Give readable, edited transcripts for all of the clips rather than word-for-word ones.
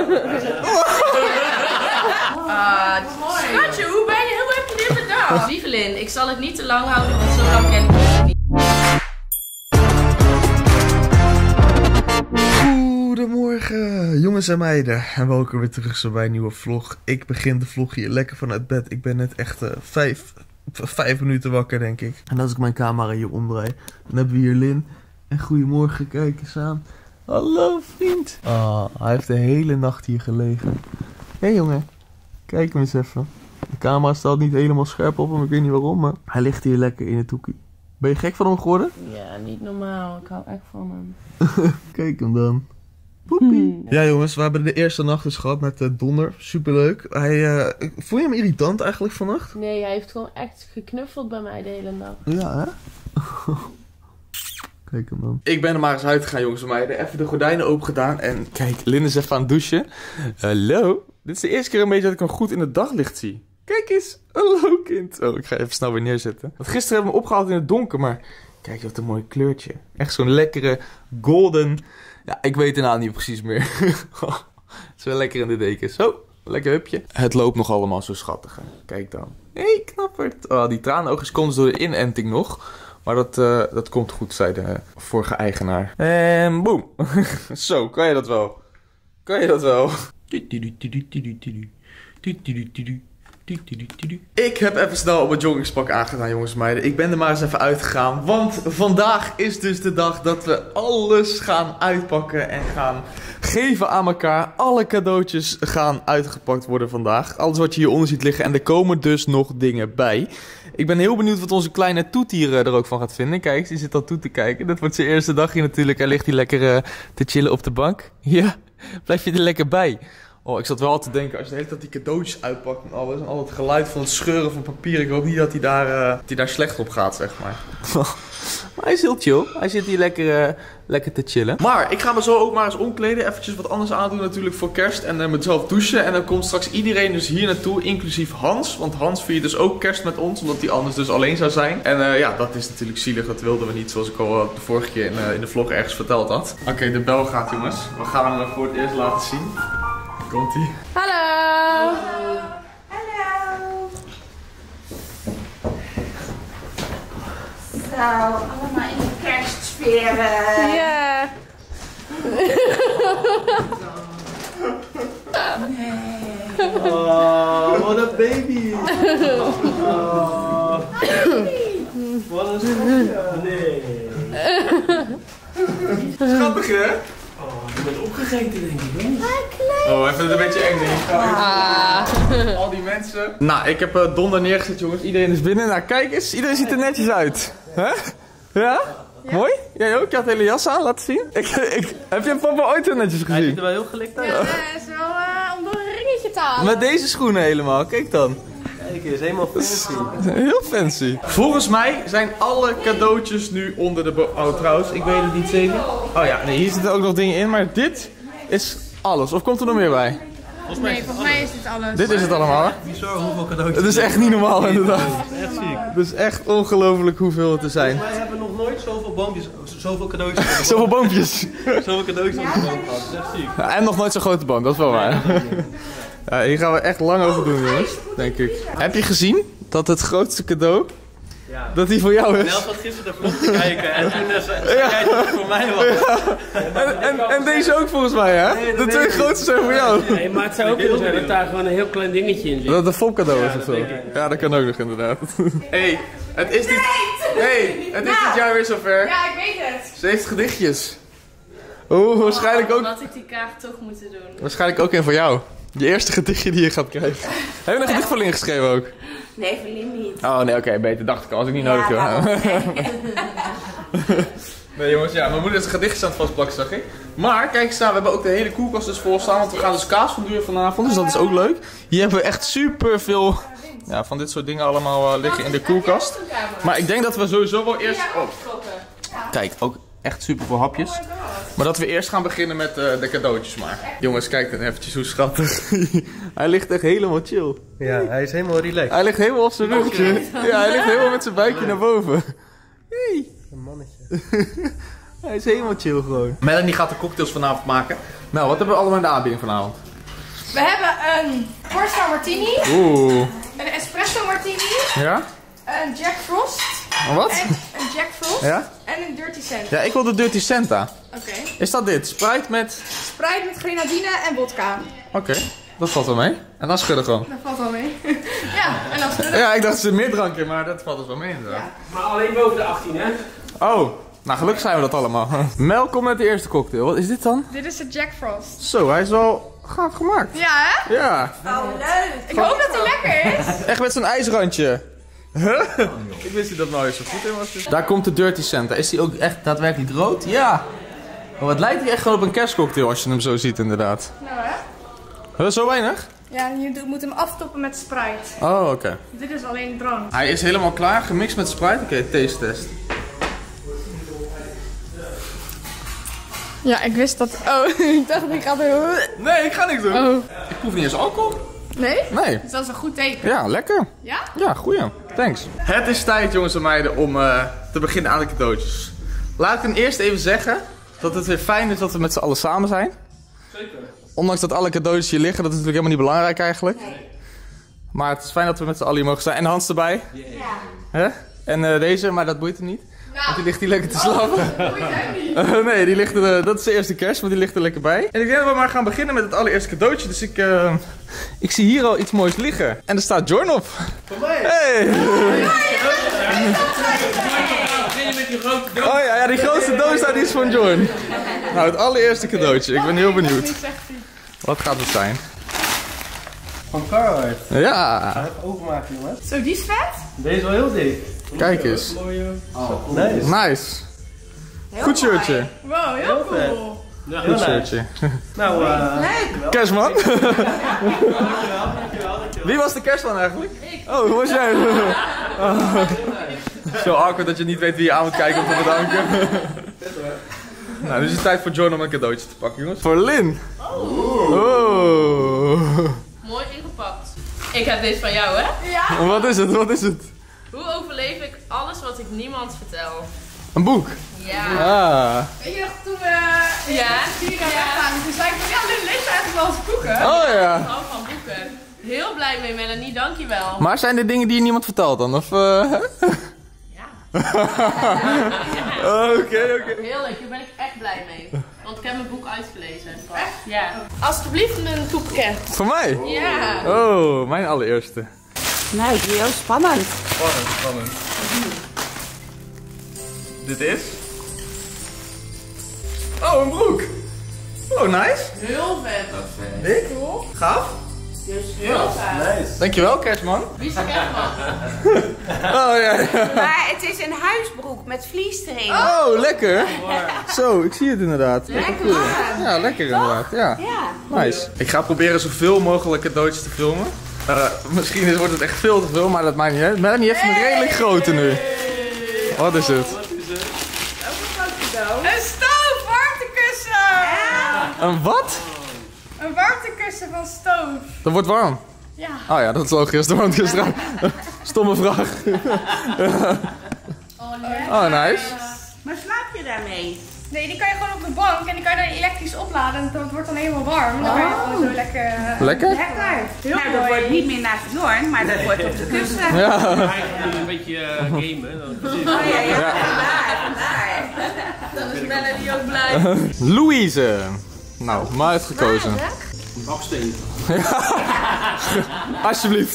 Schatje, hoe ben je? Hoe heb je dit bedacht? Lievelin, ik zal het niet te lang houden, want zo lang ken ik je niet. Goedemorgen jongens en meiden en welkom weer terug zo bij een nieuwe vlog. Ik begin de vlog hier lekker vanuit bed. Ik ben net echt 5 minuten wakker denk ik. En als ik mijn camera hier omdraai, dan hebben we hier Lin. En goedemorgen, kijk eens aan. Hallo vriend. Hij heeft de hele nacht hier gelegen. Hé jongen, kijk hem eens even. De camera staat niet helemaal scherp op hem, ik weet niet waarom, maar hij ligt hier lekker in het hoekje. Ben je gek van hem geworden? Ja, niet normaal. Ik hou echt van hem. Kijk hem dan. Poepie. Ja jongens, we hebben de eerste nacht dus gehad met Donder. Superleuk. Vond je hem irritant eigenlijk vannacht? Nee, hij heeft gewoon echt geknuffeld bij mij de hele nacht. Ja hè? Kijk hem dan. Ik ben er maar eens uitgegaan jongens en meiden. Even de gordijnen open gedaan en kijk, Lin is even aan het douchen. Hallo. Dit is de eerste keer een beetje dat ik hem goed in het daglicht zie. Kijk eens. Hallo kind. Oh, ik ga even snel weer neerzetten. Want gisteren hebben we hem opgehaald in het donker, maar kijk wat een mooi kleurtje. Echt zo'n lekkere golden. Ja, ik weet de naam niet precies meer. Het is wel lekker in de deken. Zo, lekker hupje. Het loopt nog allemaal zo schattig. Hè? Kijk dan. Hé, knapperd. Oh, die tranenoogjes komen door de inenting nog. Maar dat komt goed, zei de vorige eigenaar. En boem. Zo, kan je dat wel? Kan je dat wel? Ik heb even snel op mijn joggingspak aangedaan, jongens en meiden. Ik ben er maar eens even uitgegaan. Want vandaag is dus de dag dat we alles gaan uitpakken en gaan geven aan elkaar. Alle cadeautjes gaan uitgepakt worden vandaag. Alles wat je hieronder ziet liggen. En er komen dus nog dingen bij. Ik ben heel benieuwd wat onze kleine Toet hier er ook van gaat vinden. Kijk, die zit al toe te kijken. Dat wordt zijn eerste dag hier natuurlijk. Hij ligt hier lekker te chillen op de bank. Ja, blijf je er lekker bij. Oh, ik zat wel te denken, als je de hele tijd die cadeautjes uitpakt en alles. En al het geluid van het scheuren van papier. Ik hoop niet dat hij daar slecht op gaat, zeg maar. Maar hij is heel chill. Hij zit hier lekker te chillen. Maar ik ga me zo ook maar eens omkleden. Eventjes wat anders aandoen natuurlijk voor kerst. En mezelf douchen. En dan komt straks iedereen dus hier naartoe, inclusief Hans. Want Hans viert dus ook kerst met ons, omdat hij anders dus alleen zou zijn. En ja, dat is natuurlijk zielig. Dat wilden we niet, zoals ik al de vorige keer in de vlog ergens verteld had. Oké, de bel gaat, jongens. We gaan hem voor het eerst laten zien. Komt-ie. Hallo! Hallo! Hallo! Zo, allemaal in de kerstsfeer. Ja! Nee. Oh, wat een baby! Oh. Wat een schatje! Nee! Schattig, hè? Oh, je bent opgegeten, denk ik. Oh, even een beetje eng, denk ik. Al die mensen. Nou, ik heb Donder neergezet, jongens. Iedereen is binnen. Nou, kijk eens. Iedereen ziet er netjes uit. Hè? Ja? Mooi? Jij ook? Je had de hele jas aan. Laat zien. Heb je papa ooit zo netjes Hij ziet gezien? er wel heel gelikt uit. Ja, dat is wel om door een ringetje te halen. Met deze schoenen helemaal. Kijk dan. Kijk eens, helemaal fancy. Heel fancy. Volgens mij zijn alle cadeautjes nu onder de boom. Oh, trouwens, ik weet het niet zeker. Oh ja, nee, hier zitten ook nog dingen in. Maar dit is alles. Of komt er nog meer bij? Nee, volgens mij is dit alles. Dit is het allemaal, hè? Bizar hoeveel cadeautjes. Het is echt niet normaal, inderdaad. Echt ziek. Het is echt ongelooflijk hoeveel het er zijn. Wij hebben nog nooit zoveel boompjes, zoveel cadeautjes op de boom. Zoveel boompjes. Zoveel cadeautjes op de boom gehad. Dat is echt ziek. Ja, en nog nooit zo'n grote boom, dat is wel waar. Ja, hier gaan we echt lang over doen, jongens. Denk ik. Heb je gezien dat het grootste cadeau, Ja. dat die voor jou is? Nel zat gisteren de vlog te kijken en toen zei jij dat het voor mij was. En deze ook volgens mij, hè? Nee, De twee grootste zijn voor jou. Nee, maar het zou ook kunnen zijn dat daar gewoon een heel klein dingetje in zit. Dat het een volcadeau is of zo. denk ik. Ja, dat kan ook nog inderdaad. Hé, het is dit... Hey, het is dit jaar weer zover. Ja, ik weet het. Ze heeft gedichtjes. Oeh, waarschijnlijk ook... Dat ik die kaart toch moeten doen. Waarschijnlijk ook een voor jou. Je eerste gedichtje die je gaat krijgen. Heb je een gedicht voor Lin geschreven ook? Nee, voor Lin niet. Oh nee, oké, beter dacht ik al. Als ik niet nodig heb. daarom. Nee jongens, ja, mijn moeder is een gedichtje aan het vastplakken, zag ik. Maar kijk eens aan, we hebben ook de hele koelkast dus vol staan. Want we gaan dus kaas verduren vanavond, dus dat is ook leuk. Hier hebben we echt super veel van dit soort dingen allemaal liggen in de koelkast. Maar ik denk dat we sowieso wel eerst... Oh, kijk, ook echt super veel hapjes. Maar dat we eerst gaan beginnen met de cadeautjes maar. Jongens, kijk dan eventjes hoe schattig. Hij ligt echt helemaal chill. Ja, hij is helemaal relaxed. Hij ligt helemaal op zijn rugje. Ja, hij ligt helemaal met zijn buikje naar boven. Hey. Een mannetje. Hij is helemaal chill gewoon. Melanie gaat de cocktails vanavond maken. Nou, wat hebben we allemaal in de aanbieding vanavond? We hebben een Corsa Martini, Oeh. een Espresso Martini, Ja? een Jack Frost, Wat? en een Jack Frost Ja? en een Dirty Cent. Ja, ik wil de Dirty Santa. Oké. Is dat dit? Sprite met... Sprite met grenadine en vodka. Oké, dat valt wel mee. En dan schudden gewoon. Dat valt wel mee. Ja, en dan schudden. Ja, ik dacht ze meer drank in, maar dat valt dus wel mee inderdaad. Maar alleen boven de 18, hè? Oh, nou gelukkig zijn we dat allemaal. Welkom met de eerste cocktail. Wat is dit dan? Dit is de Jack Frost. Zo, hij is wel gaaf gemaakt. Ja, hè? Ja, Oh, leuk. Ik hoop dat hij lekker is. echt met zo'n ijsrandje. Huh? Ik wist niet dat nou eens zo goed in was. Daar komt de Dirty Santa. Is die ook echt daadwerkelijk rood? Ja. Oh, het lijkt hier echt gewoon op een kerstcocktail als je hem zo ziet inderdaad. Nou, hè? Huh, zo weinig? Ja, je moet hem aftoppen met Sprite. Oh, oké. Dit is alleen drank. Hij is helemaal klaar, gemixt met Sprite. Oké, taste test. Ja, ik wist dat. Oh, ik dacht ik had er. Nee, ik ga niks doen. Oh. Ik proef niet eens alcohol. Nee? Nee. Dus dat is een goed teken. Ja, lekker. Ja? Ja, goeie. Thanks. Het is tijd, jongens en meiden, om te beginnen aan de cadeautjes. Laat ik ten eerste even zeggen dat het weer fijn is dat we met z'n allen samen zijn. Zeker. Ondanks dat alle cadeautjes hier liggen, dat is natuurlijk helemaal niet belangrijk eigenlijk. Maar het is fijn dat we met z'n allen hier mogen zijn. En Hans erbij. Ja. Hè? En deze, maar dat boeit hem niet. Want Nou, die ligt hier lekker te slapen. dat moet je hem niet. Nee, die ligt er, dat is de eerste kerst, maar die ligt er lekker bij. En ik denk dat we maar gaan beginnen met het allereerste cadeautje. Dus ik zie hier al iets moois liggen. En er staat Jorn op. Voor mij. Hey! Begin je met die grote doos? Oh ja, die grootste doos daar die is van Jorn. Nou, het allereerste cadeautje. Ik ben heel benieuwd. Niet zegt hij. Wat gaat het zijn? Van Carhartt. Ja, Ga even openmaken, jongens. Zo, die is vet? Deze is wel heel dik. kijk eens. Mooie. Nice. Nice. Goed shirtje. Wow, heel cool. Ja, Goed shirtje. Nou, Leuk. Kerstman? dankjewel. Wie was de kerstman eigenlijk? Oh, hoe was jij? Oh. Zo awkward dat je niet weet wie je aan moet kijken om te bedanken. Nou, nu is het tijd voor Jorn om een cadeautje te pakken, jongens. Voor Lin. Oh. Mooi ingepakt. Ik heb deze van jou, hè? Ja. Wat is het? Wat is het? Hoe overleef ik alles wat ik niemand vertel? Een boek. Ja. Ah. Weet je nog toen we hier naar weggaan, toen zei ik van ja, Lin leest eigenlijk wel eens boeken. Oh Ik ja. hou van boeken. Heel blij mee, Melanie, dankjewel. Maar zijn dit dingen die je niemand vertelt dan? Of Ja. Oké. Heel leuk, hier ben ik echt blij mee. Want ik heb mijn boek uitgelezen. Echt? Ja. Alsjeblieft een toepakket. Voor mij? Ja. Oh, mijn allereerste. Nou, ik vind heel spannend. Spannend. Dit is? Oh, een broek. Oh, nice. Heel vet. Dik. Cool. Gaaf. Dus heel vet. Nice. Dankjewel, kerstman. Wie is de kerstman? Oh, ja. Maar het is een huisbroek met vlies erin. Oh, lekker. Zo, ik zie het inderdaad. Lekker. Ja, lekker inderdaad. Ja. Ja. Nice. Ik ga proberen zoveel mogelijk cadeautjes te filmen. Misschien wordt het echt veel te veel, maar dat maakt niet uit. Melanie heeft een redelijk grote nu. Wat is het? Een stoof, warmtekussen! Een wat? Een warmtekussen van stoof. Dat wordt warm. Ja. Oh ja, dat is logisch. Dat wordt gisteren. Stomme vraag. Oh, nice. Maar slaap je daarmee? Nee, die kan je gewoon op de bank en die kan je dan elektrisch opladen en het wordt dan helemaal warm. En dan kan je gewoon zo lekker... Lekker? Lekker. Heel Nou, dat mooi. wordt niet meer naar Jorn, maar dat wordt op de kussen. Ja. Eigenlijk een beetje gamen. Dan precies. Oh ja, vandaar. Dan is Melanie ook blij. Louise. Nou, maar uitgekozen. Een baksteen. Alsjeblieft.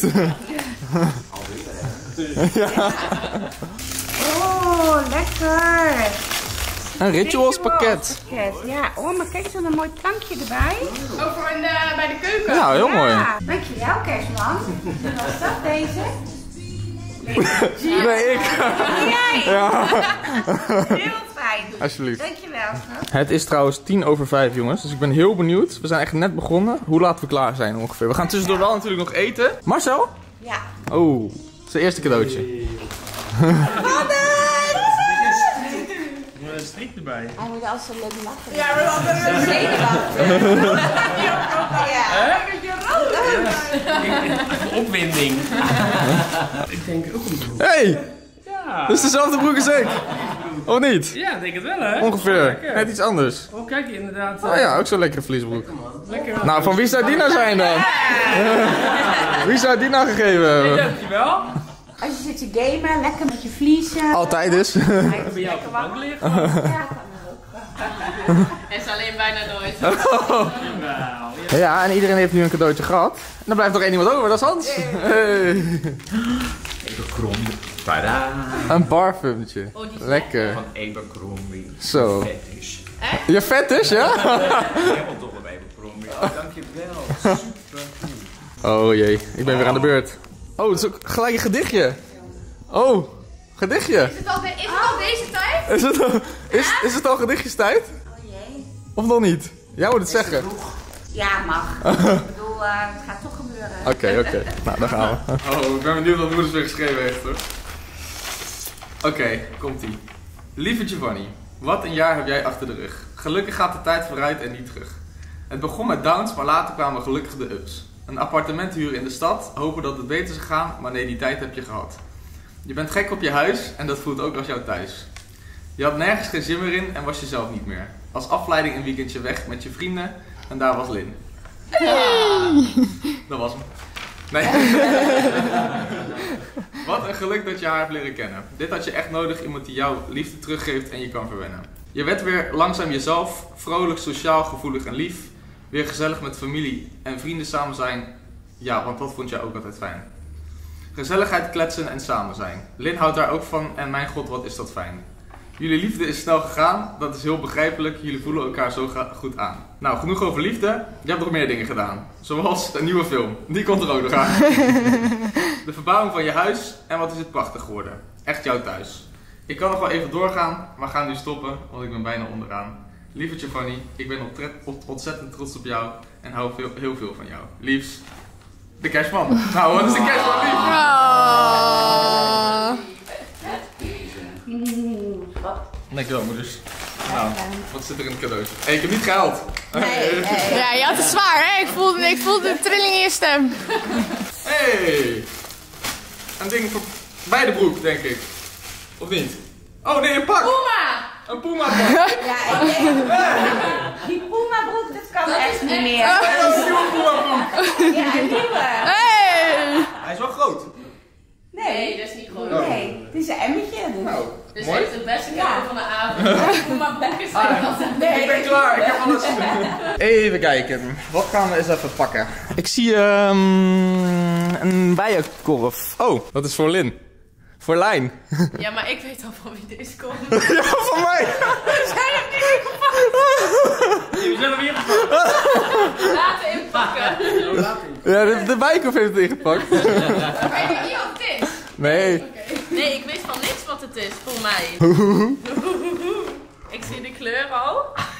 Oh, lekker. Een ritualspakket. Ja, oh, maar kijk eens, een mooi plankje erbij. Over bij de keuken. Ja, heel mooi. Ja, dankjewel, kerstman. Wat is dat, deze? Nee, ik. Jij. Ja. Heel fijn. Alsjeblieft. Dankjewel. Het is trouwens 5:10, jongens. Dus ik ben heel benieuwd. We zijn echt net begonnen. Hoe laat we klaar zijn ongeveer. We gaan tussendoor wel natuurlijk nog eten. Marcel? Ja. Oh, zijn eerste cadeautje. Een strik erbij. Hij moet als een leuk lachen. Ja, we hadden een Ja. Opwinding. Ik denk ook een broek. Hey, Ja. dat is dezelfde broek als ik. Of niet? Ja, ik denk het wel, hè? Ongeveer. Lekker. Net iets anders. Oh, kijk, inderdaad. Oh ja, ook zo'n lekkere vliesbroek. Lekker. Nou, van wie zou die nou zijn dan? Wie zou die nou gegeven hebben? Dankjewel. Als je zit te gamen, lekker met je vliezen. Altijd dus. Ik ben jou op de bank liggen. Ja, kan ook. Het is alleen bijna nooit. Jawel. Ja, en iedereen heeft nu een cadeautje gehad. En dan blijft nog één iemand over, dat is Hans. Hey. Tadaa! Een parfumtje. Oh, die is Lekker. Van Abercrombie. Zo. Fetish. Je vet is, ja? Helemaal dol op Abercrombie. Oh, dankjewel. Super. Oh jee, ik ben weer aan de beurt. Oh, het is ook gelijk een gedichtje. Oh, gedichtje. Is het al deze tijd? Is het al gedichtjestijd? Oh jee. Of nog niet? Jij moet het zeggen. Ja, mag. Ik bedoel, het gaat toch gebeuren. Oké. Nou, daar gaan we. Oh, ik ben benieuwd wat moeders weer geschreven heeft, hoor. Oké, komt-ie. Lieve Giovanni, wat een jaar heb jij achter de rug. Gelukkig gaat de tijd vooruit en niet terug. Het begon met downs, maar later kwamen gelukkig de ups. Een appartement huren in de stad, hopen dat het beter zou gaan, maar nee, die tijd heb je gehad. Je bent gek op je huis en dat voelt ook als jouw thuis. Je had nergens geen zin meer in en was jezelf niet meer. Als afleiding een weekendje weg met je vrienden en daar was Lin. Dat was hem. Nee. Wat een geluk dat je haar hebt leren kennen. Dit had je echt nodig, iemand die jouw liefde teruggeeft en je kan verwennen. Je werd weer langzaam jezelf, vrolijk, sociaal, gevoelig en lief. Weer gezellig met familie en vrienden samen zijn. Ja, want dat vond jij ook altijd fijn. Gezelligheid, kletsen en samen zijn. Lin houdt daar ook van en mijn god, wat is dat fijn. Jullie liefde is snel gegaan, dat is heel begrijpelijk. Jullie voelen elkaar zo goed aan. Nou, genoeg over liefde. Je hebt nog meer dingen gedaan. Zoals een nieuwe film. Die komt er ook nog aan. De verbouwing van je huis en wat is het prachtig geworden. Echt jouw thuis. Ik kan nog wel even doorgaan, maar ga nu stoppen, want ik ben bijna onderaan. Lieve Giovanni, ik ben ontzettend trots op jou en hou heel veel van jou. Liefs, de Cashman. Nou, wat is de Cashman lief? Dankjewel, moeders. Nou, wat zit er in het cadeautje? Hey, ik heb niet gehaald. Ja, je had het zwaar, hè? Ik voelde de trilling in je stem. Hey! Een ding voor bij de broek, denk ik. Of niet? Oh nee, een pak! Puma! Een Puma pak! Ja, ik denk, die Puma broek, dat kan echt niet meer. Hey, een nieuwe Puma broek! Ja, een nieuwe. Hey! Hij is wel groot. Nee, dat is niet goed. Nee, het is een emmetje. Dus. Nou, Dus mooi. heeft het beste cadeau van de avond. Puma broek is altijd. Ik ben klaar, ik heb alles. Even kijken, wat gaan we eens even pakken? Ik zie een bijenkorf. Oh, dat is voor Lin. Voor Lijn. Ja, maar ik weet al van wie deze komt. Ja, van mij. We zijn er weer gepakt. Laten inpakken. Ja, de bijenkorf heeft het ingepakt. Weet je niet wat het is? Nee. Nee, ik weet van niks wat het is, voor mij. Ik zie de kleur al.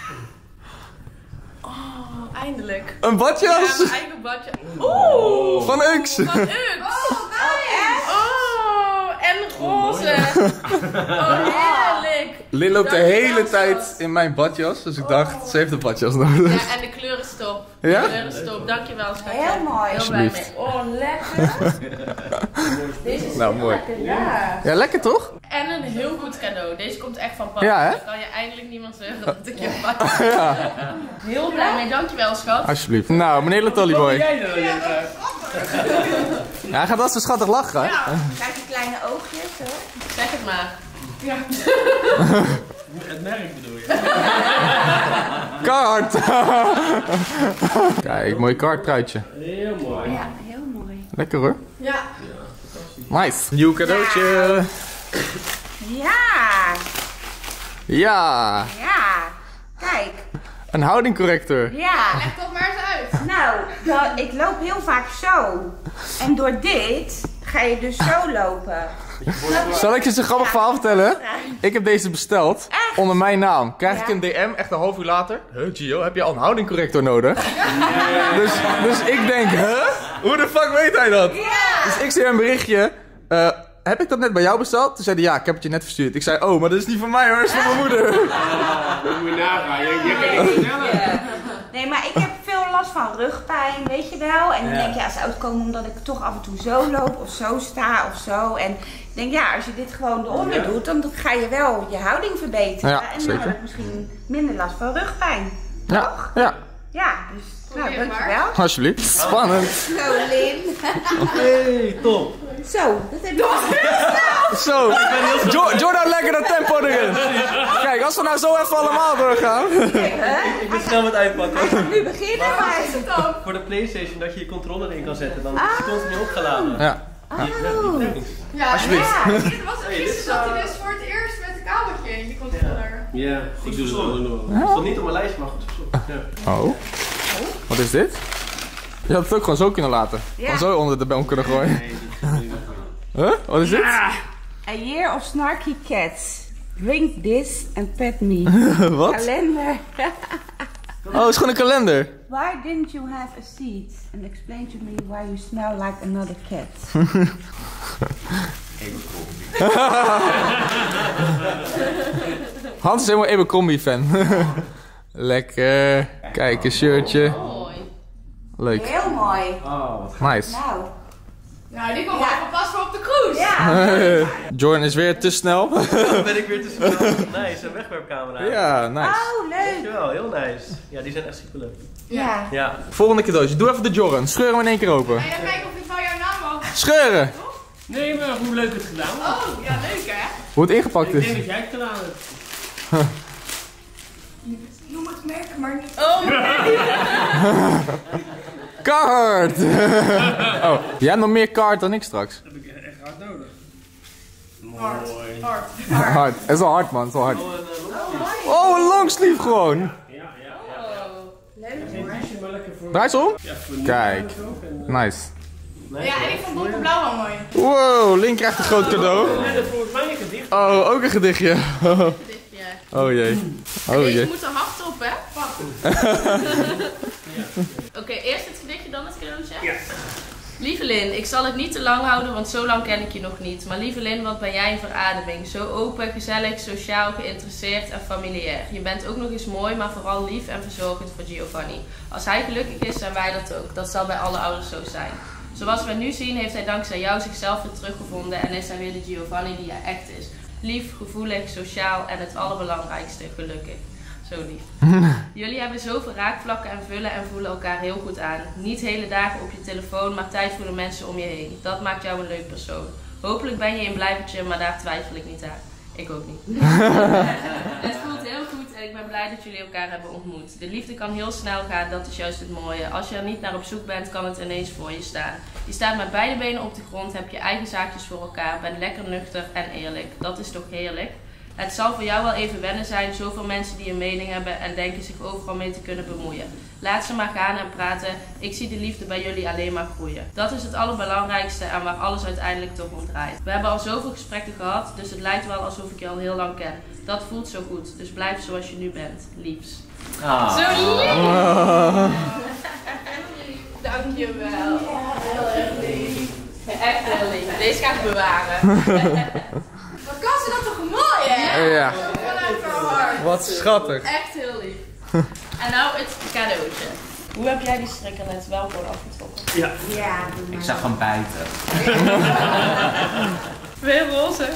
Oh, eindelijk. Een Ja, badjas mijn eigen badje. Oeh! van Ux. Van Ux. Oh, nice. Oh, en roze. Oh, heerlijk. Lin loopt de Dankjewel, hele tijd schat. in mijn badjas, dus ik dacht, ze heeft een badjas nodig. Ja, en de kleurenstop. Ja? De kleurenstop, dankjewel schatje. Heel mooi. Heel blij mee. Alsjeblieft. Oh, lekker. Deze is Nou, heel mooi. lekker, ja. Ja, lekker toch? En een heel goed cadeau. Deze komt echt van papa. Ja, hè? Dan kan je eindelijk niemand zeggen dat ik je pak. Heel blij mee, dankjewel schat. Alsjeblieft. Nou, meneer Latollyboy. Jij dan? Ja, hij gaat wel zo schattig lachen. Hè? Kijk die kleine oogjes, hoor. Zeg het maar. Het merk bedoel je? Kaart! Kijk, mooi kaarttruitje. Heel mooi. Ja, heel mooi. Lekker hoor. Ja. Nice. Nieuw cadeautje. Ja, Ja. ja. Kijk, Een houdingcorrector. ja. Leg toch maar eens uit. Nou, ik loop heel vaak zo. En door dit ga je dus zo lopen. Zal ik je eens een grappig verhaal vertellen? Ik heb deze besteld. Echt? Onder mijn naam. Krijg ik Ja. een DM, echt een half uur later. Gio, heb je al een houdingcorrector nodig? Dus ik denk, hoe de fuck weet hij dat? Ja. Dus ik stuur een berichtje. Heb ik dat net bij jou besteld? Toen zei hij, ja, ik heb het je net verstuurd. Ik zei, oh, maar dat is niet van mij hoor, dat is van mijn moeder. Dat moet je nagaan. Je kan niet vertellen. Nee, maar ik heb veel last van rugpijn, weet je wel. En dan denk je, zou het komen omdat ik toch af en toe zo loop of zo sta of zo. En ik denk, ja, als je dit gewoon eronder doet, dan ga je wel je houding verbeteren. Ja, en zeker. dan heb ik misschien minder last van rugpijn. Ja, Toch? ja. Ja, dus nou, Probeer dankjewel. Alsjeblieft. Spannend. Zo, Lin. Hey, top. Zo, dat heb ik Zo. Jordan, lekker dat tempo erin. Kijk, als we nou zo even allemaal doorgaan. Ik ben snel met uitpakken. nu beginnen, maar Voor de PlayStation dat je je controller erin kan zetten, dan is het continu opgeladen. Ja. Ja, Alsjeblieft. Het was gisteren dat hij dus voor het eerst met een kabeltje in je controller. Ja, ik doe het wel nog. Het stond niet op mijn lijst, maar goed gezocht. Ja. Oh. Wat is dit? Je had het ook gewoon zo kunnen laten. Gewoon zo onder de boom kunnen gooien. Huh? Wat is dit? A year of snarky cats. Drink this and pet me. Wat? Kalender. Oh, het is gewoon een kalender. Why didn't you have a seat? And explain to me why you smell like another cat. Hans is helemaal Abercrombie fan. Lekker. Kijk, een shirtje. Mooi. Leuk. Heel mooi. Nice. Nou. Nou, die komt even pas voor op de cruise. Ja. Jordan is weer te snel. Dan ben ik weer tussen de nice, een wegwerpcamera. Ja, nice. Oh, leuk. Dankjewel, heel nice. Ja, die zijn echt superleuk. Ja. Ja. Volgende cadeautje. Doe even de Jordan. Scheur hem in één keer open. En dan kijken of ik van jouw naam mag. Scheuren! Nee, maar hoe leuk het gedaan wordt. Oh, ja, leuk hè? Hoe het ingepakt Ik denk is. dat jij het gedaan hebt. Noem het merk maar niet. Kaart! Oh, jij hebt nog meer kaart dan ik straks. Dat heb ik echt hard nodig. Hard. Hard. Het is wel hard, man. Het is wel hard. Oh, een longsleeve gewoon. Ja, ja, ja. Leuk Geen hoor. t-shirt, maar lekker voor... Draai eens om. Ja, voor nu Kijk. ook. En, Nice. Ja, en ik vond donkerblauw wel mooi. Wow, Link krijgt een groot cadeau. nee, dat volgens mij een gedicht. Oh, ook een gedichtje. Gedichtje. Oh jee. Oh Deze jee. moet er hard op, hè? Oké, eerst het gedichtje, dan het cadeautje. Ja. Lieve Lin, ik zal het niet te lang houden, want zo lang ken ik je nog niet. Maar lieve Lin, wat ben jij een verademing. Zo open, gezellig, sociaal, geïnteresseerd en familiair. Je bent ook nog eens mooi, maar vooral lief en verzorgend voor Giovanni. Als hij gelukkig is, zijn wij dat ook. Dat zal bij alle ouders zo zijn. Zoals we nu zien, heeft hij dankzij jou zichzelf weer teruggevonden en is hij weer de Giovanni die hij echt is. Lief, gevoelig, sociaal en het allerbelangrijkste, gelukkig. Zo lief. Jullie hebben zoveel raakvlakken en vullen en voelen elkaar heel goed aan. Niet hele dagen op je telefoon, maar tijd voor de mensen om je heen. Dat maakt jou een leuk persoon. Hopelijk ben je een blijvertje, maar daar twijfel ik niet aan. Ik ook niet. Het voelt heel goed en ik ben blij dat jullie elkaar hebben ontmoet. De liefde kan heel snel gaan, dat is juist het mooie. Als je er niet naar op zoek bent, kan het ineens voor je staan. Je staat met beide benen op de grond, heb je eigen zaakjes voor elkaar, bent lekker nuchter en eerlijk. Dat is toch heerlijk? Het zal voor jou wel even wennen zijn, zoveel mensen die een mening hebben en denken zich overal mee te kunnen bemoeien. Laat ze maar gaan en praten, ik zie de liefde bij jullie alleen maar groeien. Dat is het allerbelangrijkste en waar alles uiteindelijk toch om draait. We hebben al zoveel gesprekken gehad, dus het lijkt wel alsof ik je al heel lang ken. Dat voelt zo goed, dus blijf zoals je nu bent. Liefs. Ah. Zo lief! Dankjewel. Heel erg lief. Echt heel lief. Deze ga ik bewaren. Wat kan ze dat toch mooi hè? Ja. Vanuit haar hart. Wat schattig. Echt heel lief. En nou het cadeautje. Hoe heb jij die strikker net wel gewoon afgetrokken? Ja. Ja, doe maar. Ik zag hem bijten. Weer roze.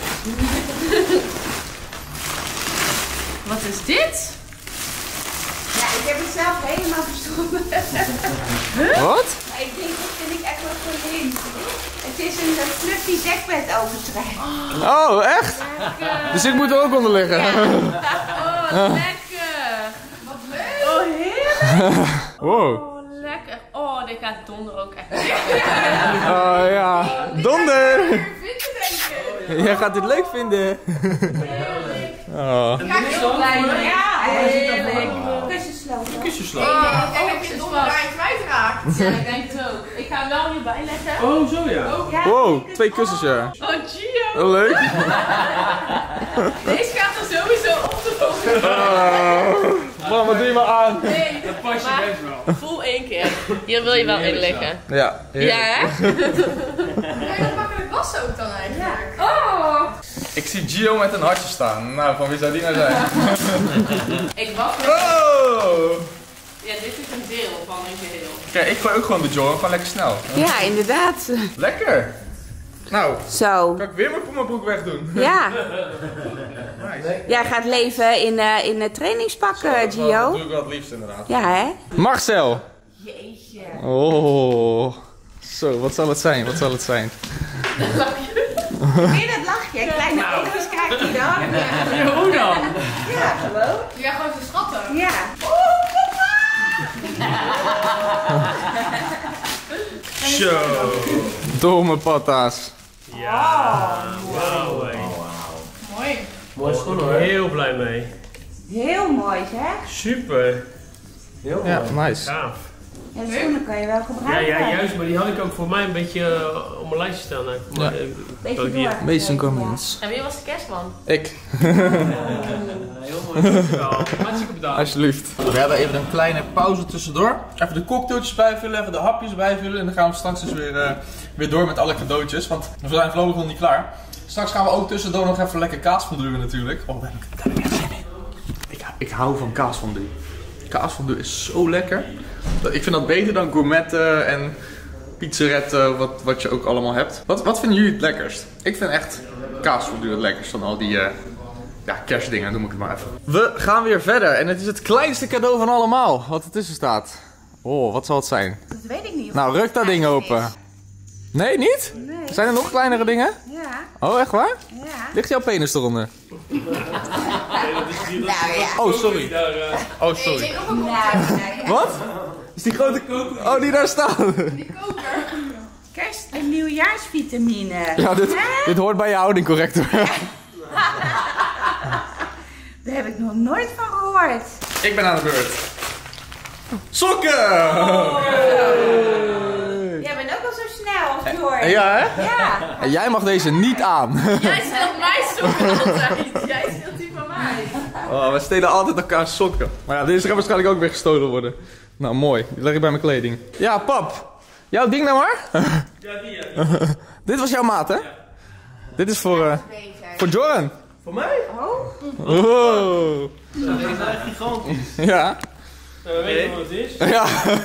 Wat is dit? Ja, ik heb het zelf helemaal verstopt. Wat? Maar ik denk, dat vind ik echt wel voor Lin. Het is een fluffy dekbed overtrek. Oh, echt? Dus ik moet er ook onder liggen. Oh, lekker. Wat leuk. Oh, heerlijk. Wow. Oh, lekker. Oh, dit gaat donder ook echt. Oh ja. Donder. Vind je denk ik? Jij gaat dit leuk vinden. Oh. Ik ga heel blij mee. Ja, Heerlijk. kussensloten. Kusjesslag. Ik denk dat je het donder daar kwijtraakt. Ja, ik denk het ook. Ik ga hem wel hierbij leggen. Oh, zo ja. Ja, Wow, 2 kussens ja. Oh, Gio. Oh, leuk. Deze gaat er sowieso op de volgende. Man, wat doe je maar aan? Nee, Dat past je maar best wel. voel 1 keer. Hier wil je wel in liggen. Ja. Ja, hè? Hoe makkelijk was ze ook dan eigenlijk? Oh. Ik zie Gio met een hartje staan. Nou, van wie zou die nou zijn? Ik wacht. Oh! Ja, dit is een deel van een geheel. Kijk, ik gooi ook gewoon de joint, gewoon lekker snel. Ja, inderdaad. Lekker! Nou, Zo. kan ik weer mijn broek wegdoen? Ja. Nice. Jij gaat leven in het trainingspak, Gio. Dat doe ik wel het liefst inderdaad. Ja, hè? Marcel! Jeetje. Oh. Zo, wat zal het zijn? Wat zal het zijn? Vind je dat lachje? Kleine oogjes krijgt hij dan. Ja, hoe dan? Ja, gewoon. Ja, gewoon te schatten. Ja. Zo. Domme patta's. Ja. Wauw. Mooi. Mooi schoen hoor. Heel blij mee. Heel mooi, zeg. Super. Heel Ja, mooi. nice. Gaaf. Ja, de schoenen kan je wel Ja, gebruiken. ja, juist, maar die had ik ook voor mij een beetje op mijn lijstje staan. Maar, Beetje die- door. Mason Cummins. En wie was de kerstman? Ik. Heel mooi. Dankjewel. Hartstikke bedankt. Alsjeblieft. We hebben even een kleine pauze tussendoor. Even de cocktailtjes bijvullen, even de hapjes bijvullen. En dan gaan we straks dus weer door met alle cadeautjes. Want we zijn voorlopig nog niet klaar. Straks gaan we ook tussendoor nog even lekker kaasfondue natuurlijk. Oh, daar heb ik echt zin in. Ik hou van kaasfondue. Kaasfondue is zo lekker. Ik vind dat beter dan gourmetten en pizzeretten, wat je ook allemaal hebt. Wat vinden jullie het lekkerst? Ik vind echt kaasfondue het lekkerst van al die kerstdingen, noem ik het maar even. We gaan weer verder en het is het kleinste cadeau van allemaal wat ertussen staat. Oh, wat zal het zijn? Dat weet ik niet. Nou, ruk dat ding open. Nee, niet? Nee. Zijn er nog kleinere dingen? Ja. Oh, echt waar? Ja. Ligt jouw penis eronder? Nou ja. Oh, sorry. Oh, sorry. Ik ook een Nou, ja. Wat? Is die grote koker? Oh, die daar staat. die koker. Kerst- en nieuwjaarsvitamine. Ja, dit hoort bij je houding correct hoor. Daar heb ik nog nooit van gehoord. Ik ben aan de beurt. Sokken! Jij bent ook al zo snel, George. Ja, hè? Ja. En jij mag deze niet aan. Jij stelt mij sokken altijd. Jij steelt die van mij. Oh, we stelen altijd elkaar sokken. Maar ja, deze gaat waarschijnlijk ook weer gestolen worden. Nou, mooi. Die leg ik bij mijn kleding. Ja, pap. Jouw ding nou maar. Ja, die. Dit was jouw maat, hè? Ja. Dit is voor Joran. Voor mij? Oh. Dat is echt gigantisch. Ja. We weten wat het is. Ja.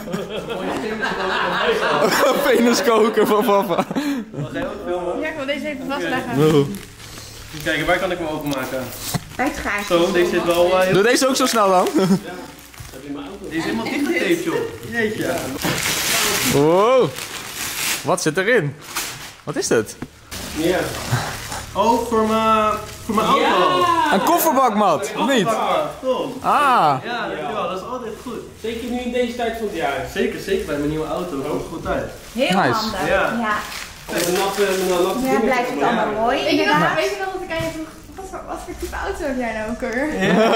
Peniskoker van papa. Mag jij ook filmen? Ja, ik wil deze even vastleggen. Oh. Kijken, waar kan ik hem openmaken? Bij het gaatje. Zo, deze zit wel heel... Doe deze ook zo snel dan. Die is helemaal dichtgetaped, joh. Jeetje. Wow. Wat zit erin? Wat is dit? Ja. Oh, voor mijn auto. Een kofferbakmat, of niet? Top. Ah. Ja, dankjewel. Dat is altijd goed. Zeker nu in deze tijd van het jaar. Zeker, zeker bij mijn nieuwe auto. Dat komt goed uit. Heel Nice. handig. Ja. Ja. Met een natte Ja, blijft het allemaal mooi. Weet je Inderdaad. nog dat ik aan je vroeg, wat voor type auto heb jij nou ook alweer?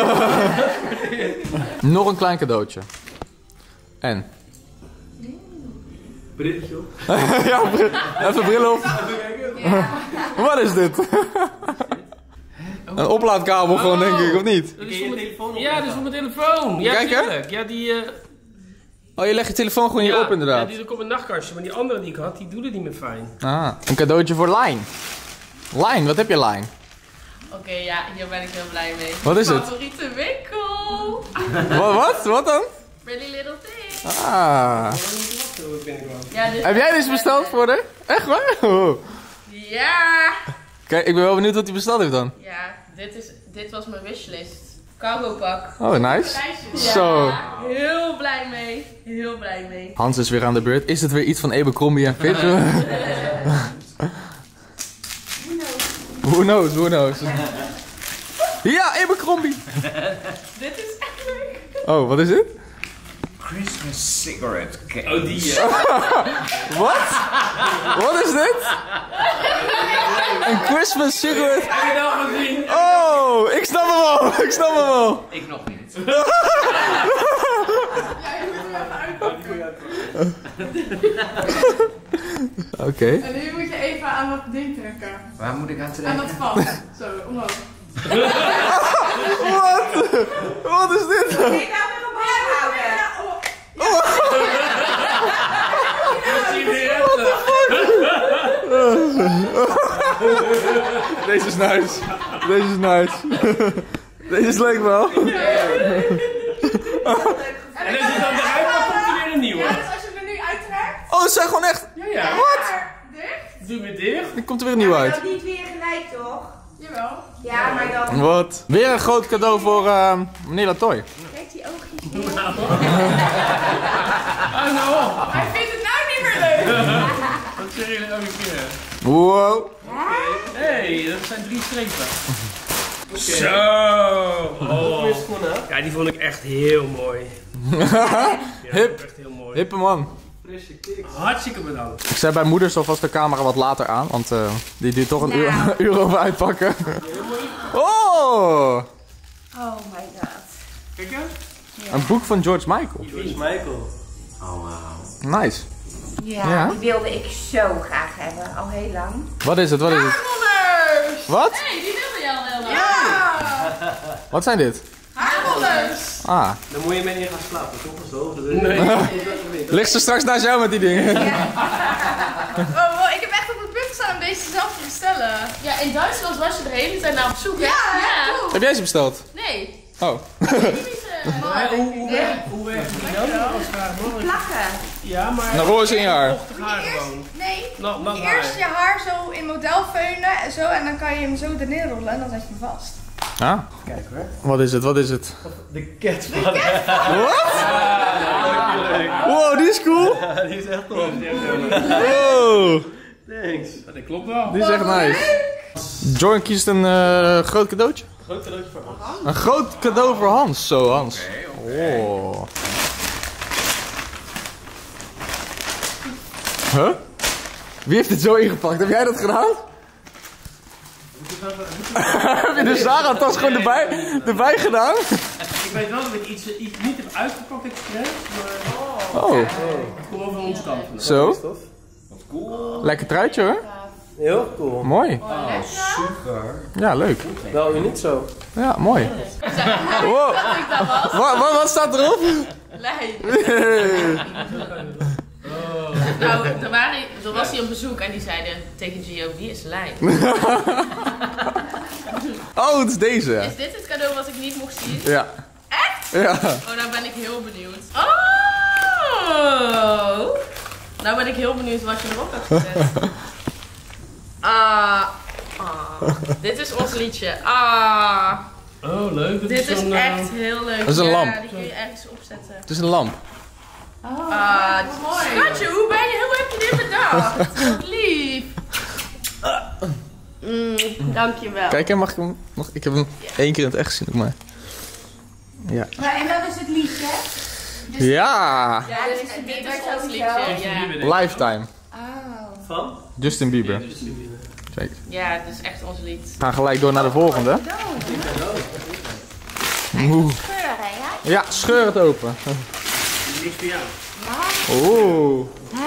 Nog een klein cadeautje. En? Brilletje op. Ja, even bril op. Wat is dit? Een oplaadkabel gewoon, denk ik, of niet? Kun je telefoon op? Ja, dat is voor mijn telefoon. Ja, Kijk, hè? tuurlijk. Ja, die... Oh, je legt je telefoon gewoon hierop ja, inderdaad. Ja, die doe ik op een nachtkastje. Maar die andere die ik had, die doet het niet meer fijn. Ah, een cadeautje voor Line. Line, wat heb je Line? Oké, ja, hier ben ik heel blij mee. Wat is het? Favoriete winkel. Wat? Wat dan? Pretty Little Thing. Ah. Ja, dit Heb jij deze besteld voor haar? Echt waar? Oh. Ja. Kijk, ik ben wel benieuwd wat hij besteld heeft dan. Ja, dit was mijn wishlist. Cargo pak. Oh, nice. Ja, Zo. heel blij mee. Heel blij mee. Hans is weer aan de beurt. Is het weer iets van Abercrombie en Fitch? Who knows, who knows. Ja, Abercrombie. Dit is echt leuk. Oh, wat is dit? Christmas cigarette cake. Oh, die Wat? Wat is dit? Een Christmas cigarette. Heb je nou gezien? Oh, ik snap hem al. Ik snap hem al. Ik nog niet. Oké. En nu moet je even aan dat ding trekken. Waar moet ik aan Aan trekken? dat vast. Zo, omhoog. Wat? Wat is dit? Kun je nou weer omhoog houden? Deze is nice. Deze is nice. Deze is leuk wel. En er zit dan ze zijn gewoon echt... Ja. Wat? Doe weer dicht. Die komt er weer nieuw uit. Dat niet weer gelijk, toch? Jawel. Ja, maar dan... Wat? Weer een groot cadeau voor meneer Latoy. Kijk die oogjes. Oh, nou op. Hij vindt het nou niet meer leuk. Dat zeggen jullie elke keer. Wow. Hé, dat zijn 3 strepen. Zo. Oh. Ja, die vond ik echt heel mooi. Hip. Echt heel mooi. Hippe man. Hartstikke bedankt. Ik zet bij moeders alvast de camera wat later aan, want die duurt toch een Nou. uur over uitpakken. Oh! Oh my god. Kijk eens. Een boek van George Michael. George Michael. Oh, wauw. Nice. Ja, Ja. die wilde ik zo graag hebben, al heel lang. Wat is het? Wat is het? Haarrollers. Wat? Hé, die wilde je al heel lang. Ja! Wat zijn dit? Haarrollers. Ah. Dan moet je mee in gaan slapen, toch? Zo. Nee. Ligt ze straks naast jou met die dingen? Oh, wow, ik heb echt op het punt gestaan om deze zelf te bestellen. Ja, in Duitsland was je de hele tijd naar op zoek, hè? Ja, cool. Heb jij ze besteld? Nee. Oh. Maar hoe werkt die dan? Als vraag man. Plakken. Ja, maar... Nou, roze in je haar. Vochtig haar gewoon. Nee, Nat eerst je haar zo in model veunen en zo en dan kan je hem zo erin rollen en dan zet je hem vast. Ah. Kijk hoor. Wat is het? Wat is het? De cat van. Wat? Leuk. Wow, die is cool. Ja, die is echt tof. Wow. Thanks. Dat klopt wel. Die is echt nice. Jordan kiest een groot cadeautje. Groot cadeautje voor Hans. Een groot cadeau voor Hans. Zo, Hans. Oh. Huh? Wie heeft dit zo ingepakt? Heb jij dat gedaan? Heb je de Zara-tas gewoon erbij gedaan? Ik weet wel dat ik iets niet heb uitgepakt expres, maar Oh, het komt wel van onze kant. zo. Tof. Lekker truitje hoor. Heel cool. Mooi. Super. Ja, leuk. Wel weer niet zo. Ja, mooi. Wow. Wat staat erop? Nee. Nou, er was hij op bezoek en die zeiden tegen Gio, wie is Lijn? Oh, het is deze. Is dit het cadeau wat ik niet mocht zien? Ja. Echt? Ja. Oh, nou ben ik heel benieuwd. Oh! Nou ben ik heel benieuwd wat je erop hebt gezet. Dit is ons liedje. Oh, leuk. Dat Dit is zo'n, echt heel leuk. Dat is een lamp. Ja, die kun je ergens opzetten. Het is een lamp. Schatje, hoe heb je dit bedacht? Wat lief. Dankjewel. Kijk, mag ik hem nog? Ik heb hem 1 keer in het echt gezien, ook maar. Ja. Maar en dat is het liedje? Ja. Ja, dit is ons sowieso. liedje. Ja. Lifetime. Oh. Van? Justin Bieber. Zeker. Ja, dit is echt ons lied. We gaan gelijk door naar de volgende. Oeh. Scheuren, ja? Ja, scheur het open. Niks voor jou. Oeh.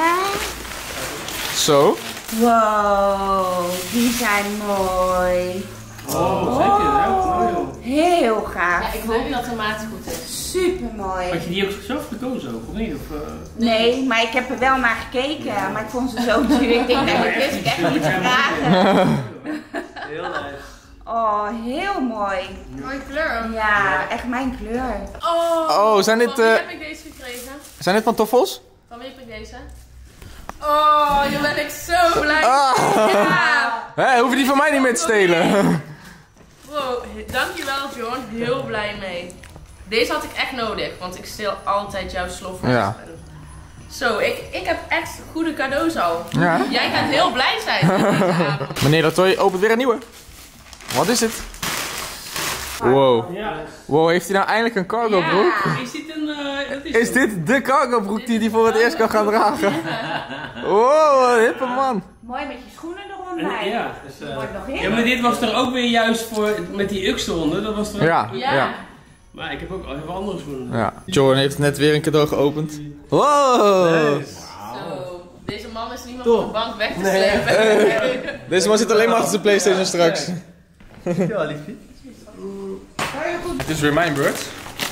Zo. Wow, die zijn mooi. Oh, zeker. Ja, mooi joh. Heel gaaf. Ja, ik hoop dat de maat goed is. Super mooi. Had je die ook zelf gekozen ook, of niet? Of, Nee, maar ik heb er wel naar gekeken. Maar ik vond ze zo duur. Ik denk, nee, dit is echt niet te vragen. Heel nice. Oh, heel mooi. Mooie kleur. Ja, echt mijn kleur. Oh, zijn dit, Van wie heb ik deze gekregen? Zijn dit pantoffels? Van wie heb ik deze? Oh, hier ben ik zo blij. Ah. Ja. Hé, hoef je die van mij niet meer te stelen. Wow, dankjewel John. Heel blij mee. Deze had ik echt nodig, want ik steel altijd jouw sloffers. Ja. Zo, ik heb echt goede cadeaus al. Ja. Jij gaat heel blij zijn met deze avond. Meneer Latoy opent weer een nieuwe. Wat is het? Wow. ja. Wow, heeft hij nou eindelijk een cargo broek? Ja. Is dit een... Is dit de cargo broek die hij voor het eerst kan gaan dragen? Wow, wat een hippe man. Mooi met je schoenen eronder. Ja. Dus, Wordt nog Ja, heel. maar dit was er ook weer juist voor, met die uks eronder, dat was er ook. Ja, Ja. ja. Maar ik heb ook al heel veel andere schoenen. Ja. Jordan heeft net weer een cadeau geopend. Wow. Zo, deze man is niet meer van de bank weg te slepen. Deze man zit alleen maar achter zijn PlayStation straks. ja, liefje. Het is weer mijn beurt.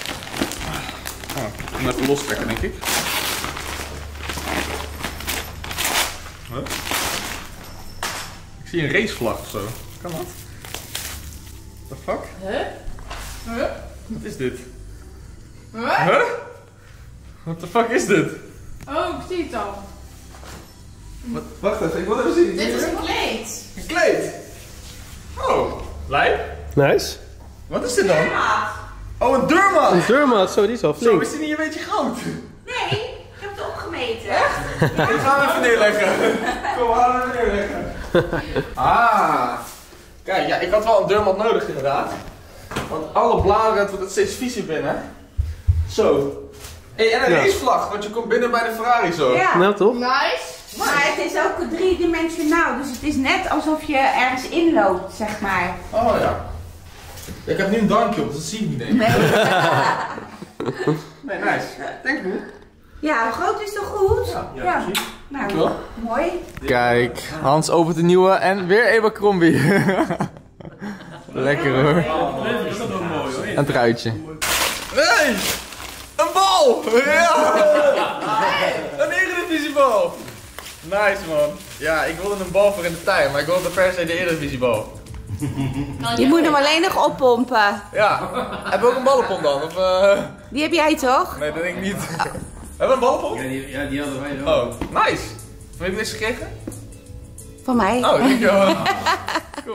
Ik moet even lostrekken, denk ik. Huh? Ik zie een racevlag of zo. Kan dat? What the fuck? Huh? Wat is dit? Huh? Huh? What the fuck is dit? Oh, ik zie het al. Wacht even, ik wil even zien. Dit is een kleed. Een kleed. Oh, lijp. Nice. Wat is dit dan? Oh, een deurmat. Een deurmat, zo die is al Zo, flink. is die niet een beetje groot? Nee, ik heb het opgemeten. Ik ga hem even neerleggen. Kom, we gaan hem even neerleggen. Ah. Kijk, ja, ik had wel een deurmat nodig inderdaad. Want alle bladeren, het wordt steeds viezer binnen. Zo. Hey, en een racevlag, want je komt binnen bij de Ferrari zo. Ja. Nou toch? Nice. Maar het is ook driedimensionaal, dus het is net alsof je ergens inloopt, zeg maar. Oh ja. Ik heb nu een dankje op, dus dat zie ik niet denk ik. Nee, nice. Denk ik. Ja, groot is toch goed? Ja, precies. Nou, Dankjewel. mooi. Kijk, Hans opent de nieuwe en weer Abercrombie. Lekker hoor. Dat is wel mooi hoor. Een truitje. Nee! Een bal! Ja! Een Eredivisiebal! Nice man. Ja, ik wilde een bal voor in de tuin, maar ik wilde per se de Eredivisiebal. Je moet hem alleen nog oppompen. Ja. Heb je ook een ballenpomp dan? Of, Die heb jij toch? Nee, dat denk ik niet. Hebben we een ballenpomp? Ja, die hadden wij wel. Oh, nice. Heb je deze gekregen? Van mij. Oh, dankjewel. Cool.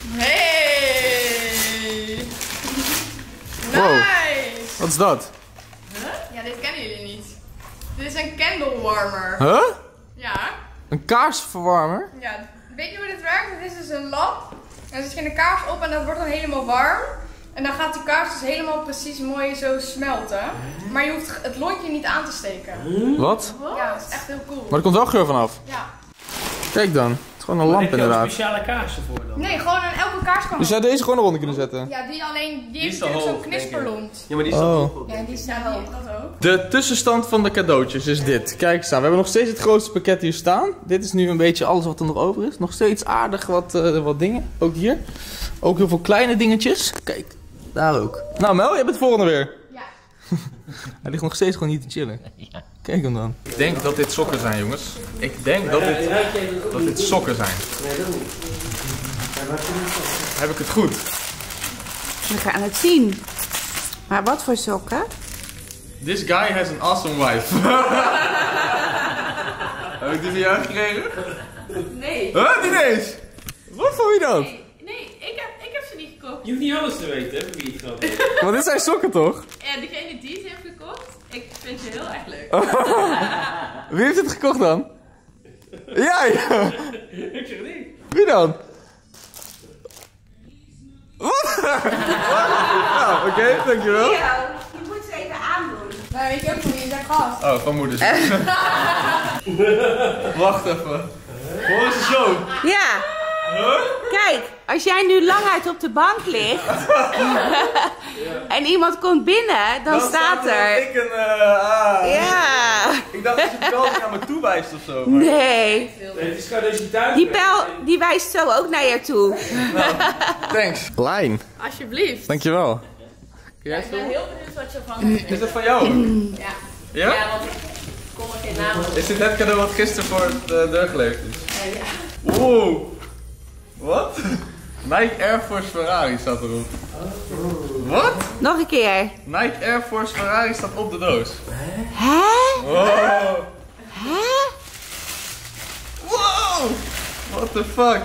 Hey! Wow. Nice! Wat is dat? Ja, dit kennen jullie niet. Dit is een candle warmer. Huh? Ja. Een kaarsverwarmer? Ja, weet je hoe dit werkt? Het is dus een lamp. En dan zet je een kaars op en dat wordt dan helemaal warm. En dan gaat die kaars dus helemaal precies mooi zo smelten. Maar je hoeft het lontje niet aan te steken. Wat? Ja, dat is echt heel cool. Maar er komt wel geur vanaf. Ja. Kijk dan. Het is gewoon een lamp Heb je ook inderdaad. speciale kaarsen voor dan? Nee, gewoon aan elke kaars kan. Dus jij deze gewoon eronder kunnen zetten? Ja, die alleen, die heeft is te natuurlijk zo'n hoog, denk ik. knisperlont. Ja, maar die is Oh. toch goed. Ja, die is dat ook. De tussenstand van de cadeautjes is dit. Kijk eens aan. We hebben nog steeds het grootste pakket hier staan. Dit is nu een beetje alles wat er nog over is. Nog steeds aardig wat dingen. Ook hier. Ook heel veel kleine dingetjes. Kijk, daar ook. Nou Mel, je bent het volgende weer. Ja. Hij ligt nog steeds gewoon niet te chillen. Kijk hem dan. Ik denk dat dit sokken zijn, jongens. Ik denk dat dit sokken zijn. Nee, dat niet. Heb ik het goed? We gaan het zien. Maar wat voor sokken? This guy has an awesome wife. Heb ik die van jou gekregen? Nee. Huh? Niet eens? Wat voor wie dan? Nee, ik heb ze niet gekocht. Je hoeft niet alles te weten, hè, wie het gehad heeft. Want dit zijn sokken toch? En degene die het heeft gekocht, ik vind je heel erg leuk. Wie heeft het gekocht dan? Jij! Ik zeg niet. Wie dan? Wat? Nou, oké, dankjewel. Leo, je moet ze even aandoen. Maar weet je ook van wie is daar gast? Oh, van moeders. Wacht even. Hoor eens de show. Ja. Kijk, als jij nu lang uit op de bank ligt en iemand komt binnen, dan staat dat er. ik een... Ja. Ik dacht dat je de pijl naar me toe wijst of zo. Maar... Nee. Nee, het is gewoon als je thuis Die bent. pijl die wijst zo ook naar je toe. Thanks. Lijn. Alsjeblieft. Dankjewel. Ik ben heel benieuwd wat je ervan vindt. Is dat van jou? Ja. Ja? Ja, want ik kon er geen naam op. Is dit het cadeau wat gisteren voor de deur geleverd is? Ja. Wow. Wat? Nike Air Force Ferrari staat erop. Wat? Nog een keer. Nike Air Force Ferrari staat op de doos. Hè? Wow. Hè? Wow. What the fuck?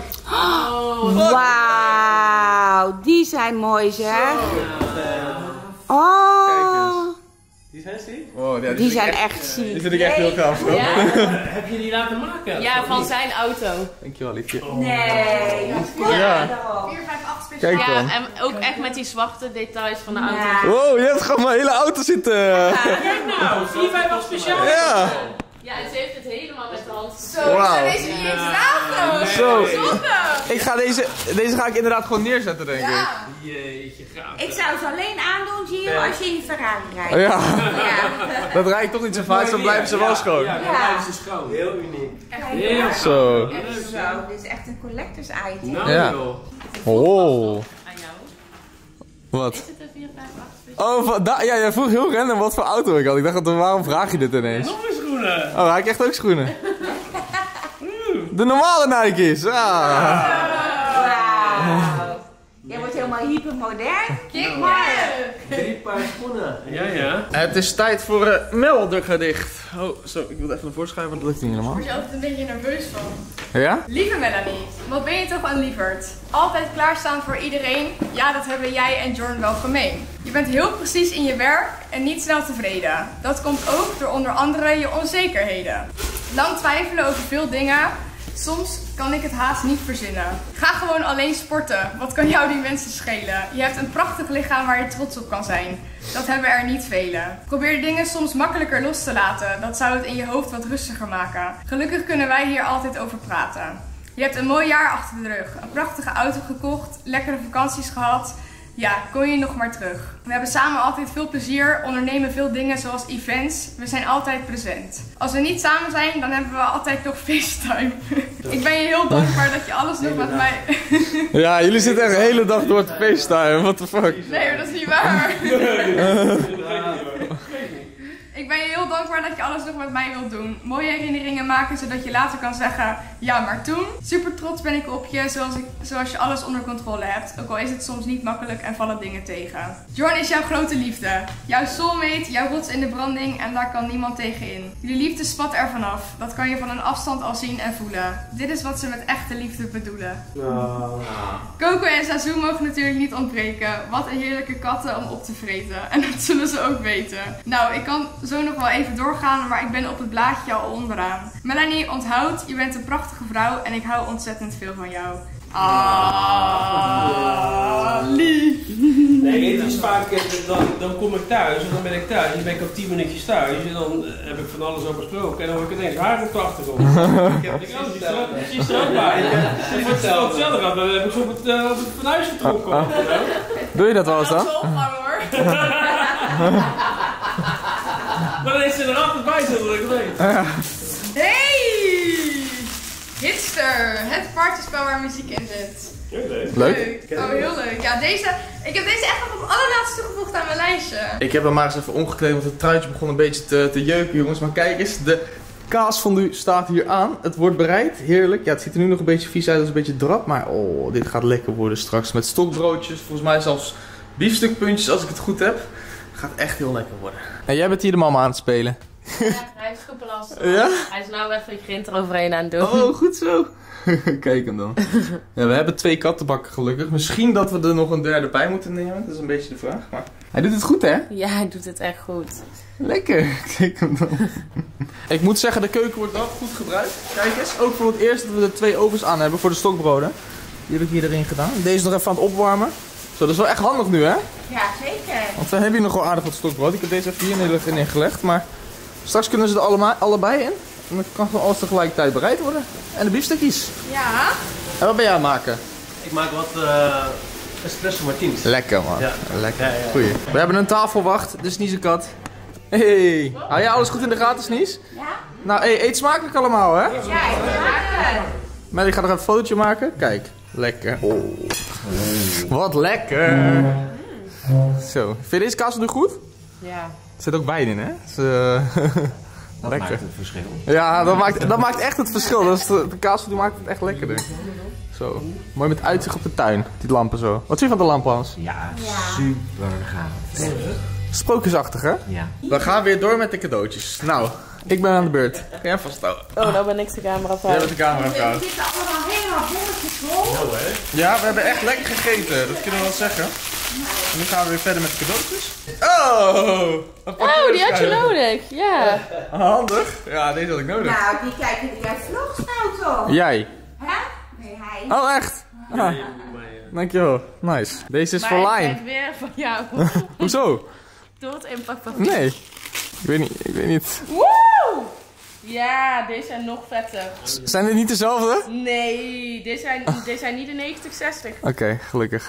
Wauw, die zijn mooi zeg. Kijk Oh, eens. Die zijn ze? Wow, ja, die vind ik zijn echt, echt die ziek. vind ik echt heel gaaf. Ja? Heb je die laten maken? Ja, van zijn auto. Dankjewel, liefje. Nee, Ja. 4, 5, 8 speciaal. Kijk Ja, dan. en ook echt met die zwarte details van de auto. Ja. Wow, je hebt gewoon mijn hele auto zitten. Kijk nou, 4, 5, 8 speciaal. Ja. Ja, en ze heeft het helemaal met de hand. Zo, ik Wauw. ga deze niet eens dragen. Zo. Zonde. Ik ga deze ga ik inderdaad gewoon neerzetten, denk ik. Ja. Jeetje, gaaf. Ik zou ze alleen aandoen, Gio, als je in je Ferrari rijdt. Ja, Ja. dat rijd ik toch niet zo vaak, dan blijven ze wel schoon. Ja, dan blijven ze schoon. Heel uniek. Heel Zo. Echt zo, dit is echt een collectors item. Nou Ja. joh. Oh. Aan jou. Wat? Is het een 4, 5, 8 speciaal? Oh, ja, jij vroeg heel random wat voor auto ik had. Ik dacht, waarom vraag je dit ineens? Nog meer schoenen. Oh, hij krijgt ook schoenen. De normale Nike's. Ah. Wauw. Jij wordt helemaal wel hypermodern. Kijk maar. maar. 3 paar schoenen. Ja. Het is tijd voor Mel de gedicht. Oh, zo, ik wil even naar voren schuiven, want dat lukt niet helemaal. Word je altijd een beetje nerveus van. Ja? Lieve Melanie, wat ben je toch een lieverd? Altijd klaarstaan voor iedereen. Ja, dat hebben jij en Jordan wel gemeen. Je bent heel precies in je werk en niet snel tevreden. Dat komt ook door onder andere je onzekerheden. Lang twijfelen over veel dingen. Soms kan ik het haast niet verzinnen. Ga gewoon alleen sporten. Wat kan jou die mensen schelen? Je hebt een prachtig lichaam waar je trots op kan zijn. Dat hebben er niet velen. Probeer de dingen soms makkelijker los te laten. Dat zou het in je hoofd wat rustiger maken. Gelukkig kunnen wij hier altijd over praten. Je hebt een mooi jaar achter de rug. Een prachtige auto gekocht. Lekkere vakanties gehad. Ja, kon je nog maar terug. We hebben samen altijd veel plezier, ondernemen veel dingen zoals events. We zijn altijd present. Als we niet samen zijn, dan hebben we altijd nog FaceTime. Ik ben je heel dankbaar dat je alles nog met mij... Ja, jullie zitten echt de hele dag door te FaceTime, what the fuck. Nee, maar dat is niet waar. Ik ben je heel dankbaar dat je alles nog met mij wilt doen. Mooie herinneringen maken, zodat je later kan zeggen, ja maar toen. Super trots ben ik op je, zoals je alles onder controle hebt. Ook al is het soms niet makkelijk en vallen dingen tegen. Jordan is jouw grote liefde. Jouw soulmate, jouw rots in de branding en daar kan niemand tegenin. Jullie liefde spat er vanaf. Dat kan je van een afstand al zien en voelen. Dit is wat ze met echte liefde bedoelen. Coco en Zazu mogen natuurlijk niet ontbreken. Wat een heerlijke katten om op te vreten. En dat zullen ze ook weten. Nou, ik kan zo nog wel even doorgaan, maar ik ben op het blaadje al onderaan. Melanie, onthoud, je bent een prachtige vrouw en ik hou ontzettend veel van jou. Lief. Nee, het is vaak, dan kom ik thuis en dan ben ik thuis. Dan ben ik op 10 minuutjes thuis en dan heb ik van alles al besproken. En dan hoor ik ineens haar op de achtergrond. Die is er ook bij. En wat hetzelfde had, dan heb ik zo op het fornuis getrokken. Doe je dat wel eens dan? Dat is wel opgang hoor. Maar dan is ze er altijd bij, zodat ik weet. Hey! Hitster, het partyspel waar muziek in zit. Leuk. Oh, heel leuk. Ja, ik heb deze echt nog op het allerlaatste toegevoegd aan mijn lijstje. Ik heb hem maar eens even omgekleed, want het truitje begon een beetje te jeuken, jongens. Maar kijk eens, de kaasfondue staat hier aan. Het wordt bereid, heerlijk. Ja, het ziet er nu nog een beetje vies uit, als een beetje drap. Maar oh, dit gaat lekker worden straks. Met stokbroodjes, volgens mij zelfs biefstukpuntjes als ik het goed heb. Gaat echt heel lekker worden. En jij bent hier de mama aan het spelen. Ja, hij heeft super last. Ja? Hij is nou even een grind eroverheen aan het doen. Oh, goed zo. Kijk hem dan. Ja, we hebben 2 kattenbakken gelukkig. Misschien dat we er nog een derde bij moeten nemen. Dat is een beetje de vraag. Maar hij doet het goed, hè? Ja, hij doet het echt goed. Lekker. Kijk hem dan. Ik moet zeggen, de keuken wordt wel goed gebruikt. Kijk eens. Ook voor het eerst dat we er 2 ovens aan hebben voor de stokbroden. Die heb ik hier erin gedaan. Deze nog even aan het opwarmen. Zo, dat is wel echt handig nu, hè? Ja, zeker. Want we hebben hier nog wel aardig wat stokbrood. Ik heb deze even hier in gelegd. Maar straks kunnen ze er allebei in. En dan kan gewoon alles tegelijkertijd bereid worden. En de biefstukjes. Ja. En wat ben jij aan het maken? Ik maak wat espresso martinis. Lekker, man. Ja. Lekker. Ja. Goeie. We hebben een tafelwacht, de Sniezenkat. Hey. Hou jij alles goed in de gaten, Snies? Ja? Nou, hey, eet smakelijk allemaal, hè? Ja, ik maak het. Maar ik ga nog even een fotootje maken. Kijk. Lekker. Oh. Wat lekker. Zo. Vind je deze kaas nu goed? Ja. Er zit ook wijn in, hè? Dus, Dat lekker. maakt het verschil. Ja, dat maakt echt het verschil. Dat is de kaas maakt het echt lekkerder. Zo. Mooi met uitzicht op de tuin. Die lampen zo. Wat vind je van de lampen, Hans? Ja, super gaaf. Sprookjesachtig, hè? Ja. We gaan weer door met de cadeautjes. Nou, ik ben aan de beurt. Kan jij vasthouden? Oh, nou ben ik de camera Jij van. bent de camera We koud. zitten allemaal helemaal bolletjes vol. Ja, we hebben echt lekker gegeten. Dat kunnen we wel zeggen. En nu gaan we weer verder met de cadeautjes. Oh! Oh, die had je nodig. Ja. Handig. Ja, deze had ik nodig. Nou, die kijken die jij vlogs nou toch? Jij? Hè? Nee, hij. Oh, echt? Ah, dankjewel. Nice. Deze is voor Maar ik Line. krijg weer van jou. Hoezo? Door het inpakpapier. Nee. Ik weet niet. Woe! Ja, deze zijn nog vetter. Zijn dit niet dezelfde? Nee, dit zijn niet de 9060. Oké, gelukkig.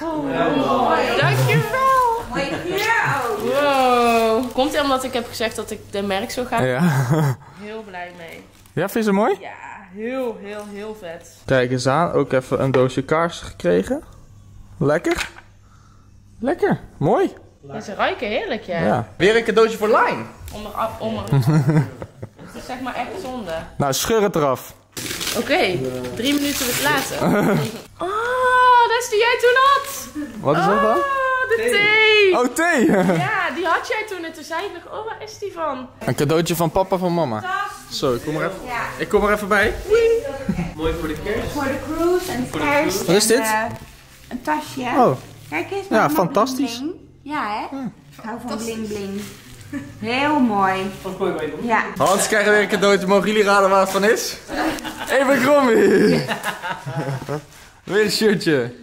Dankjewel. Mooie kleur ook. Wow. Komt het omdat ik heb gezegd dat ik de merk zou gaan? Ja. Heel blij mee. Ja, vind je ze mooi? Ja, heel, heel, heel vet. Kijk eens aan. Ook even een doosje kaarsen gekregen. Lekker. Lekker. Mooi. Ze ruiken heerlijk, ja. Ja. Weer een cadeautje voor Line. Het is zeg maar echt zonde. Nou, scheur het eraf. Oké, 3 minuten later. Oh, dat fles die jij toen had. Wat is dat dan? Oh, de thee. Oh, thee! Ja, die had jij toen en toen zei ik nog, oh, waar is die van? Een cadeautje van papa van mama. Zo, ik kom er even bij. Mooi voor de kerst. Voor de cruise en de kerst. Wat is dit? Een tasje. Oh, Kijk eens. ja, met fantastisch. bling bling. Ja, hè? Ik hou van bling bling. Heel mooi. Wat mooi bij doen. Ja. Hans krijgt weer een cadeautje. Mogen jullie raden waar het van is? Even Krommie. Weer een shirtje.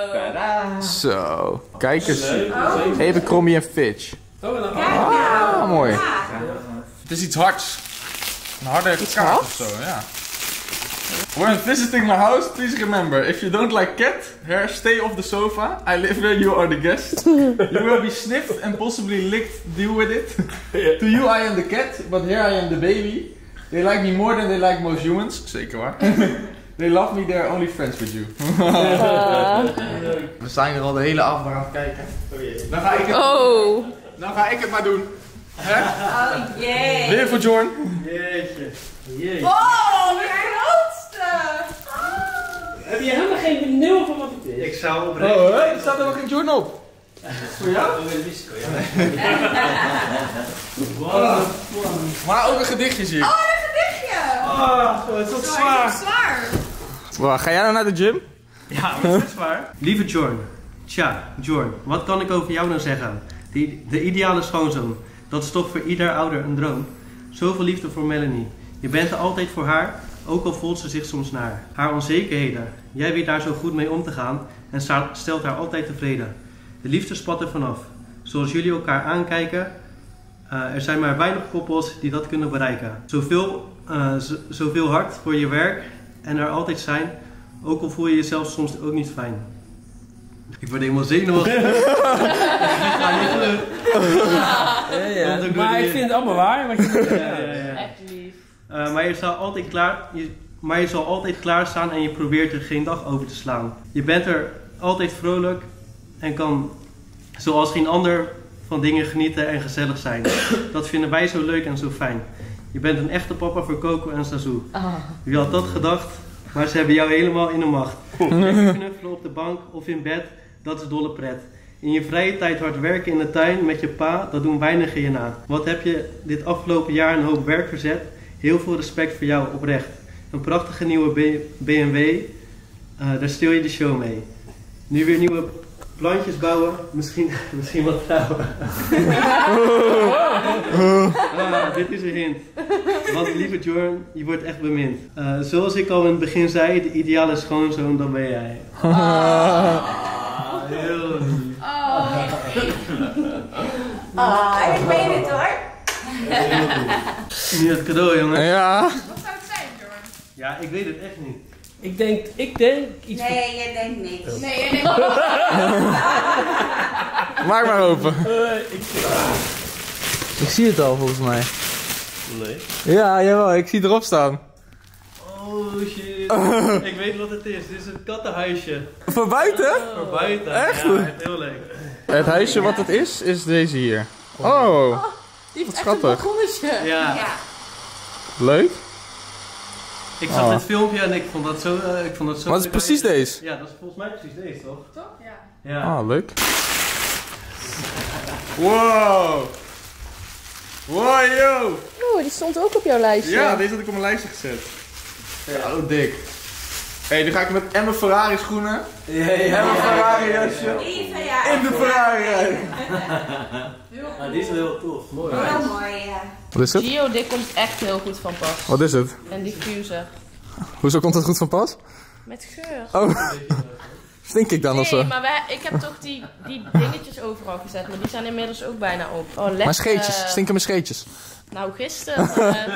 Zo. Kijk eens. Even Krommie en Fitch. Oh, en dan Ah, mooi. Het is iets hards. Een harde kaart of zo, ja. When visiting my house, please remember, if you don't like cat hair, stay off the sofa. I live where you are the guest. You will be sniffed and possibly licked. Deal with it. To you I am the cat, but here I am the baby. They like me more than they like most humans. Zeker waar. They love me, they're only friends with you. We zijn er al de hele avond aan het kijken. Dan ga ik het, dan ga ik het maar doen. Hè? Oh jee. Weer voor Jorn. Jeetje. Jeetje. Oh, de grootste! Heb je helemaal geen benul van wat het is? Ik zou oprecht. Oh, hé, er staat er nog geen Jorn op. Voor jou? Maar ook een gedichtje zie ik. Oh, een gedichtje! Oh, het is wat zwaar. Zwaar! Wow, ga jij nou naar de gym? Ja, maar het is zwaar. Lieve Jorn. Tja, Jorn, wat kan ik over jou nou zeggen? De ideale schoonzoon. Dat is toch voor ieder ouder een droom. Zoveel liefde voor Melanie. Je bent er altijd voor haar, ook al voelt ze zich soms naar. Haar onzekerheden. Jij weet daar zo goed mee om te gaan en stelt haar altijd tevreden. De liefde spat er vanaf. Zoals jullie elkaar aankijken, er zijn maar weinig koppels die dat kunnen bereiken. Zoveel hard voor je werk en er altijd zijn, ook al voel je jezelf soms ook niet fijn. Ik word helemaal zenuwachtig. Maar ik vind het allemaal waar. Wat je Echt lief. Maar je zal altijd klaarstaan en je probeert er geen dag over te slaan. Je bent er altijd vrolijk en kan, zoals geen ander, van dingen genieten en gezellig zijn. Dat vinden wij zo leuk en zo fijn. Je bent een echte papa voor Coco en Sazoo. Wie had dat gedacht? Maar ze hebben jou helemaal in de macht. Lekker knuffelen op de bank of in bed, dat is dolle pret. In je vrije tijd hard werken in de tuin met je pa, dat doen weinigen je na. Wat heb je dit afgelopen jaar een hoop werk verzet? Heel veel respect voor jou, oprecht. Een prachtige nieuwe BMW, daar stil je de show mee. Nu weer nieuwe plantjes bouwen, misschien wat trouwen. Dit is een hint. Want lieve Jorn, je wordt echt bemind. Zoals ik al in het begin zei, de ideale schoonzoon, dan ben jij. Heel lief. Ik weet het hoor. Nu het cadeau, jongen. Ja. Wat zou het zijn, Jorn? Ja, ik weet het echt niet. Ik denk iets van... Nee, jij denkt niks. Nee, jij denkt... Maak maar open. Ik zie het al volgens mij. Nee. Ja, jawel, ik zie het erop staan. Oh shit. Ik weet wat het is. Dit is een kattenhuisje. Voor buiten? Voor buiten. Echt? Ja, echt heel leuk. Het huisje wat het is deze hier. Oh, Die wat heeft echt een schattig. balkonnetje. Ja. Leuk. Ik zag dit filmpje en ik vond dat zo... Wat is precies deze? Ja, dat is volgens mij precies deze, toch? Toch? Ja. Ja. Ah, leuk. Wow. Wow, yo. Oeh, die stond ook op jouw lijstje. Ja, deze had ik op mijn lijstje gezet. Ja, oh, dik. Hé, nu ga ik met Emma Ferrari schoenen. En mijn Ferrari jasje. Lieve, ja. In de Ferrari rijden. Die is wel heel tof. Mooi. Heel mooi, ja. Wat is het? Gio, dit komt echt heel goed van pas. Wat is het? En diffuser. Hoezo komt het goed van pas? Met geur. Oh. Stink ik dan of zo? Nee, maar ik heb toch die dingetjes overal gezet, maar die zijn inmiddels ook bijna op. Oh, lekker. Mijn scheetjes. Stinken mijn scheetjes. Nou, gisteren.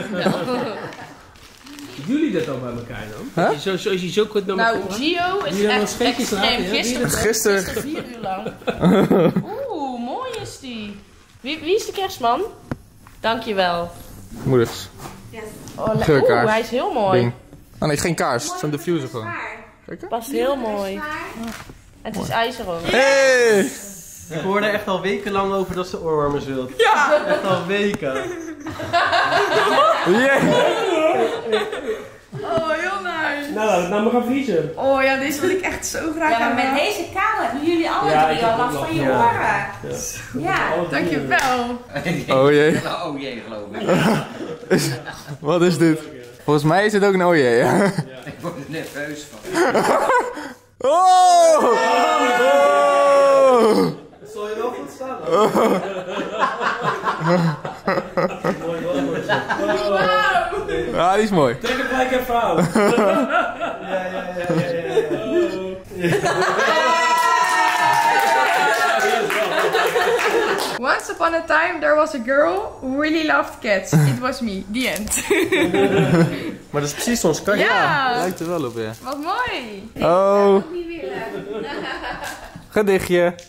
Jullie dat al bij elkaar dan? Huh? Zoals je zo goed met elkaar Nou, Gio is Die hebben echt scheetjes extreem. laten, ja? Gisteren 4 uur lang. Oeh, mooi is die. Wie is de kerstman? Dankjewel. Moeders. Oh, Geurkaars. hij is heel mooi. Ding. Oh nee, geen kaars. Het is een diffuser gewoon. Kijk. Past heel mooi. En het is ijzer ook. Hey! Ik hoorde echt al wekenlang over dat ze oorwarmers wilt. Ja! Echt al weken. Yeah. Oh, heel nice. Nou, het nou maar gaan vriezen. Oh ja, deze wil ik echt zo graag Ja, maar hebben. met deze kou hebben jullie alle Ja, ik drie heb al ook last van je last. oren. Ja. Dankjewel. Oh jee. Oh jee, geloof ik. Wat is dit? Volgens mij is het ook een oh jee. Ik word er nerveus van. Oh! Oh! Zal je wel goed staan? Ja, die is mooi. Trek het gelijk even aan. Once upon a time there was a girl who really loved cats. It was me. The end. Maar dat is precies ons kan. Ja. Lijkt er wel op, ja. Wat mooi. Oh, Niet willen. gedichtje.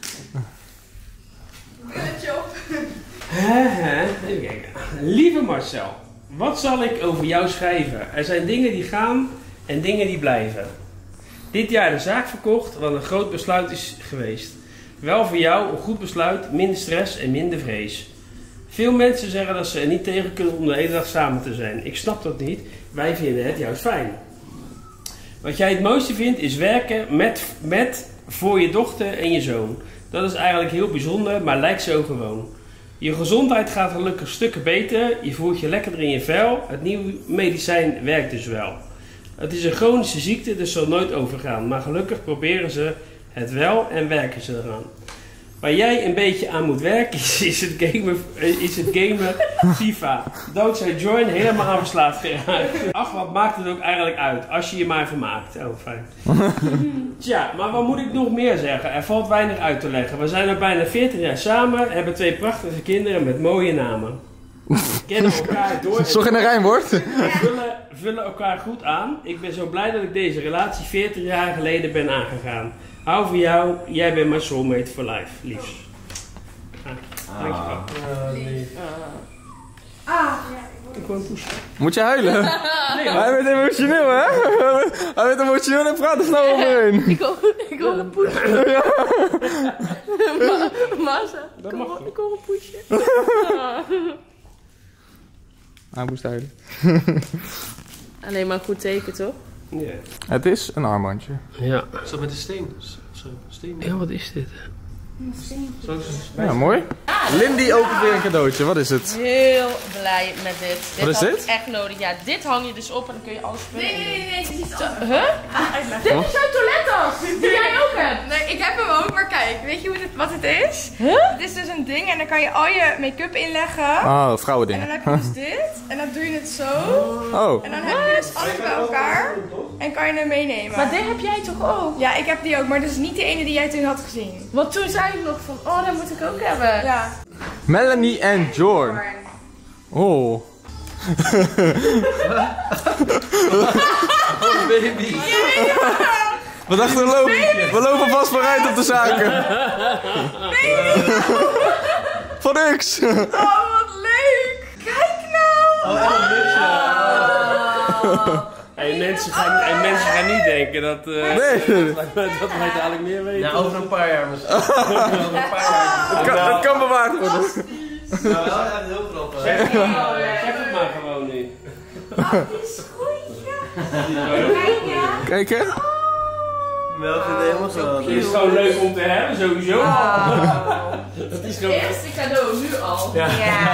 Puntje op. Even kijken. Lieve Marcel, wat zal ik over jou schrijven? Er zijn dingen die gaan en dingen die blijven. Dit jaar de zaak verkocht, wat een groot besluit is geweest. Wel voor jou een goed besluit, minder stress en minder vrees. Veel mensen zeggen dat ze er niet tegen kunnen om de hele dag samen te zijn. Ik snap dat niet, wij vinden het juist fijn. Wat jij het mooiste vindt is werken met voor je dochter en je zoon. Dat is eigenlijk heel bijzonder, maar lijkt zo gewoon. Je gezondheid gaat gelukkig stukken beter, je voelt je lekkerder in je vel. Het nieuwe medicijn werkt dus wel. Het is een chronische ziekte, dus zal nooit overgaan. Maar gelukkig proberen ze het wel en werken ze eraan. Waar jij een beetje aan moet werken is het gamen FIFA. Dankzij Join helemaal aan verslaafd geraakt. Ach, wat maakt het ook eigenlijk uit, als je je maar vermaakt. Oh, fijn. Tja, maar wat moet ik nog meer zeggen? Er valt weinig uit te leggen. We zijn al bijna 40 jaar samen, hebben 2 prachtige kinderen met mooie namen. Kennen elkaar door. Is het toch in een rijmwoord? Vullen elkaar goed aan. Ik ben zo blij dat ik deze relatie 40 jaar geleden ben aangegaan. Hou van jou, jij bent mijn soulmate for life. Liefs. Dankjewel. Ik wil een poesje. Moet je huilen? Hij werd emotioneel, hè? Hij werd emotioneel en praat er snel overheen. Ik wil een poesje. Masa, ik wil een poesje. Hij moest huilen. Alleen maar een goed teken, toch? Ja. Het is een armbandje. Ja. Is dat met de steen? Zo, steen. Ja, wat is dit? Ja, mooi. Lindy opent weer een cadeautje. Wat is het? Heel blij met dit. Wat is had dit? ik echt nodig. Ja, dit hang je dus op en dan kun je alles spullen in doen. Nee, het is iets anders. Huh? Dit is jouw toilettas, die jij ook hebt. Nee, ik heb hem ook, maar kijk, weet je wat het is? Huh? Het is dus een ding en dan kan je al je make-up inleggen. Oh, En dan vrouwendingen. heb je dus dit en dan doe je het zo. Oh. En dan heb je dus alles bij elkaar en kan je hem meenemen. Maar dit heb jij toch ook? Ja, ik heb die ook, maar dat is niet de ene die jij toen had gezien. Want toen zei ik nog van, oh, dat moet ik ook hebben. Ja. Melanie en Jorn. Oh. Baby. We dachten we lopen vast vooruit op de zaken. Voor niks. Oh, wat leuk! Kijk nou! En mensen gaan niet denken dat, Nee. dat wij dadelijk meer weten. Ja, over een paar jaar misschien. Over een paar jaar. Het kan bewaard worden. Nou, wel echt heel grappig. Zeg het maar gewoon niet. Kijk hè. Wel vind ik helemaal zo. Het is gewoon leuk om te hebben, sowieso. Dat is gewoon... Eerste cadeau, nu al. Ja. Ja.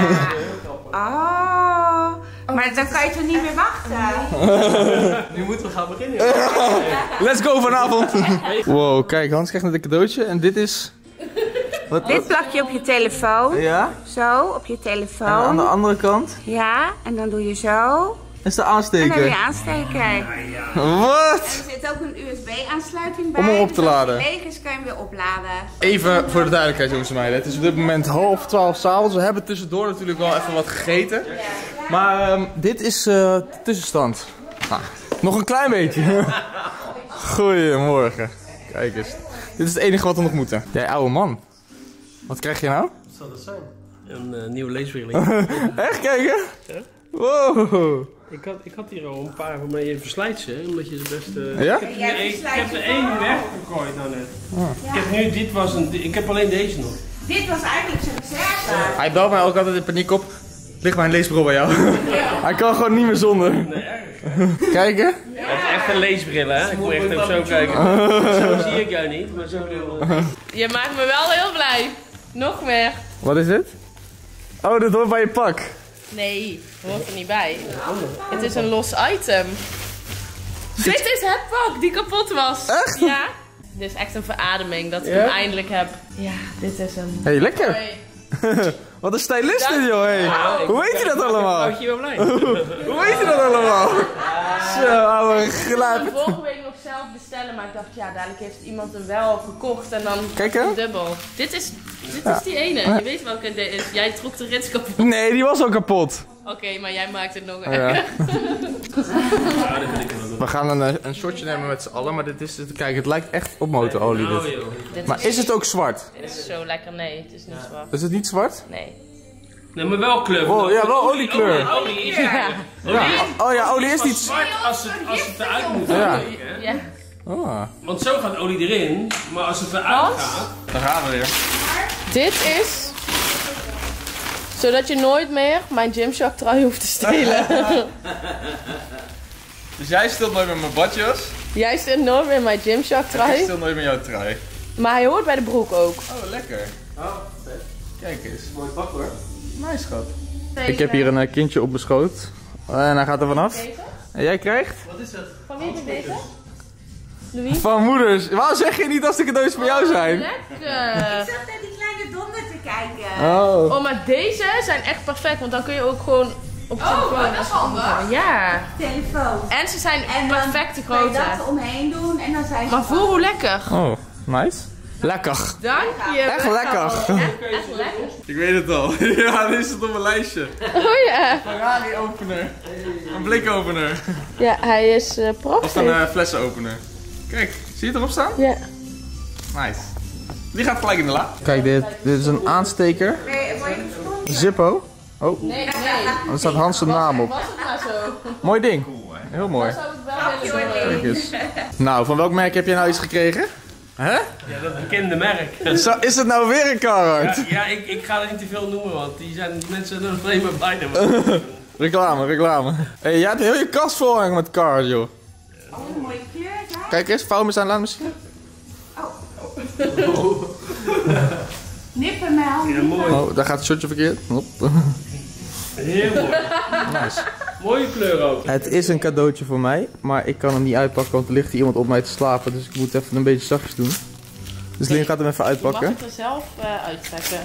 Oh. Maar dan kan je toch niet meer wachten? Nu moeten we gaan beginnen. Let's go vanavond. Wow, kijk, Hans krijgt net een cadeautje en dit is... Wat? Dit plak je op je telefoon. Ja? Zo, op je En aan telefoon. de andere kant Ja, en dan doe je zo. is de En dan heb aansteker. je aansteker. Wat? Er zit ook een USB-aansluiting bij. Om hem op te dus als laden. hij leeg is, kan je hem weer opladen. Even voor de duidelijkheid jongens en meiden. Het is op dit moment 11:30 s'avonds. We hebben tussendoor natuurlijk wel even wat gegeten. Maar dit is de tussenstand. Ah, nog een klein beetje. Goedemorgen. Kijk eens. Dit is het enige wat we nog moeten. Jij oude man. Wat krijg je nou? Wat zal dat zijn? Een nieuwe leesbril. Echt kijken? Ja. Wow. Ik had hier al een paar van mij verslijt ze, omdat je ze best... Ja? Ik heb er één weggegooid nou net. Ik heb nu, ik heb alleen deze nog. Dit was eigenlijk zijn reserve. Hij belt mij ook altijd in paniek op. Ligt mijn leesbril bij jou? Ja. Hij kan gewoon niet meer zonder. Nee, erg. Kijken? Het is echt een leesbril, hè? Ik moet echt even zo kijken. Zo zie ik jou niet, maar zo... Je maakt me wel heel blij. Nog meer. Wat is dit? Oh, dit hoort bij je pak. Nee, hoort er niet bij. Het is een los item. Dit is het pak die kapot was. Echt? Ja. Dit is echt een verademing dat ik hem eindelijk heb. Ja, dit is hem. Hé, lekker. Wat een stylist dit, joh. Hey. Hoe weet je dat allemaal? Houd je wel blij? Hoe weet je dat allemaal? Zo, ouwe Ik glap. wilde hem vorige week nog zelf bestellen, maar ik dacht, ja, dadelijk heeft iemand hem wel gekocht en dan Kijk, hè? dubbel. Dit is die ene. Je weet welke dit is. Jij trok de rits kapot. Nee, die was al kapot. Oké, maar jij maakt het nog Ja. erger. We gaan een shotje nemen met z'n allen, maar dit is... Kijk, het lijkt echt op motorolie Oh, dit. joh. Dit Maar is het ook zwart? is zo lekker. Nee, het is niet zwart. Is het niet zwart? Nee. Nee, maar wel kleur. Oh, ja, wel oliekleur. Olie is Ja. Oh ja, olie is niet... zwart als het eruit moet. Ja. Eigenlijk, hè? Ja. Oh. Want zo gaat olie erin, maar als het eruit gaat... Daar gaan we weer. Dit is zodat je nooit meer mijn Gymshark trui hoeft te stelen. Dus jij stilt nooit met mijn badjas. Jij steelt nooit meer mijn Gymshark Ik trui. stil nooit met jouw trui. Maar hij hoort bij de broek ook. Oh, lekker. Oh, vet. Kijk eens. Mooi pak hoor. Nice, schat. Ik heb hier een kindje op mijn schoot. En hij gaat er vanaf. En jij krijgt? Wat is dat? Van wie is deze? Louis? Van moeders. Waarom zeg je niet als de cadeaus voor jou zijn? Ik Lekker. zat naar die kleine donder te kijken. Oh. Oh, maar deze zijn echt perfect, want dan kun je ook gewoon op je telefoon. maar dat is handig. Ja. Telefoon. En ze zijn En dan perfecte kan je grootte. dat omheen doen en dan zijn ze Maar voel hoe lekker. Oh, nice. Lekker. Dank je. Echt lekker. Echt lekker. Ik weet het al. Ja, dit is het op mijn lijstje. Oh ja. Ferrari opener. Een blikopener. Ja, hij is Of prachtig. een flessenopener. Kijk, zie je het erop staan? Ja. Nice. Die gaat gelijk in de la. Kijk, dit is een aansteker. Word je gesponsord? Zippo. Oh, Nee, nee. er staat Hans zijn naam op. Was het maar zo. Mooi ding. Heel mooi. Zou ik wel willen doen. Kijk eens. Nou, van welk merk heb je nou iets gekregen? Hè? Ja, dat bekende merk. Is het nou weer een Carhartt? Ja, ik ga er niet te veel noemen, want die mensen er alleen maar bij hebben. Reclame. Hey, jij hebt heel je kast vol hangen met Carhartt, joh. Oh, een mooie kleur. Ja. Kijk eens, vouw me eens aan laten misschien. Nippenmel. Ja, mooi. Oh, daar gaat het shotje verkeerd. Hop. Heel mooi. Nice. Mooie kleur ook. Het is een cadeautje voor mij, maar ik kan hem niet uitpakken, want er ligt hier iemand op mij te slapen. Dus ik moet even een beetje zachtjes doen. Dus Lin gaat hem even Je mag uitpakken. het er zelf uittrekken.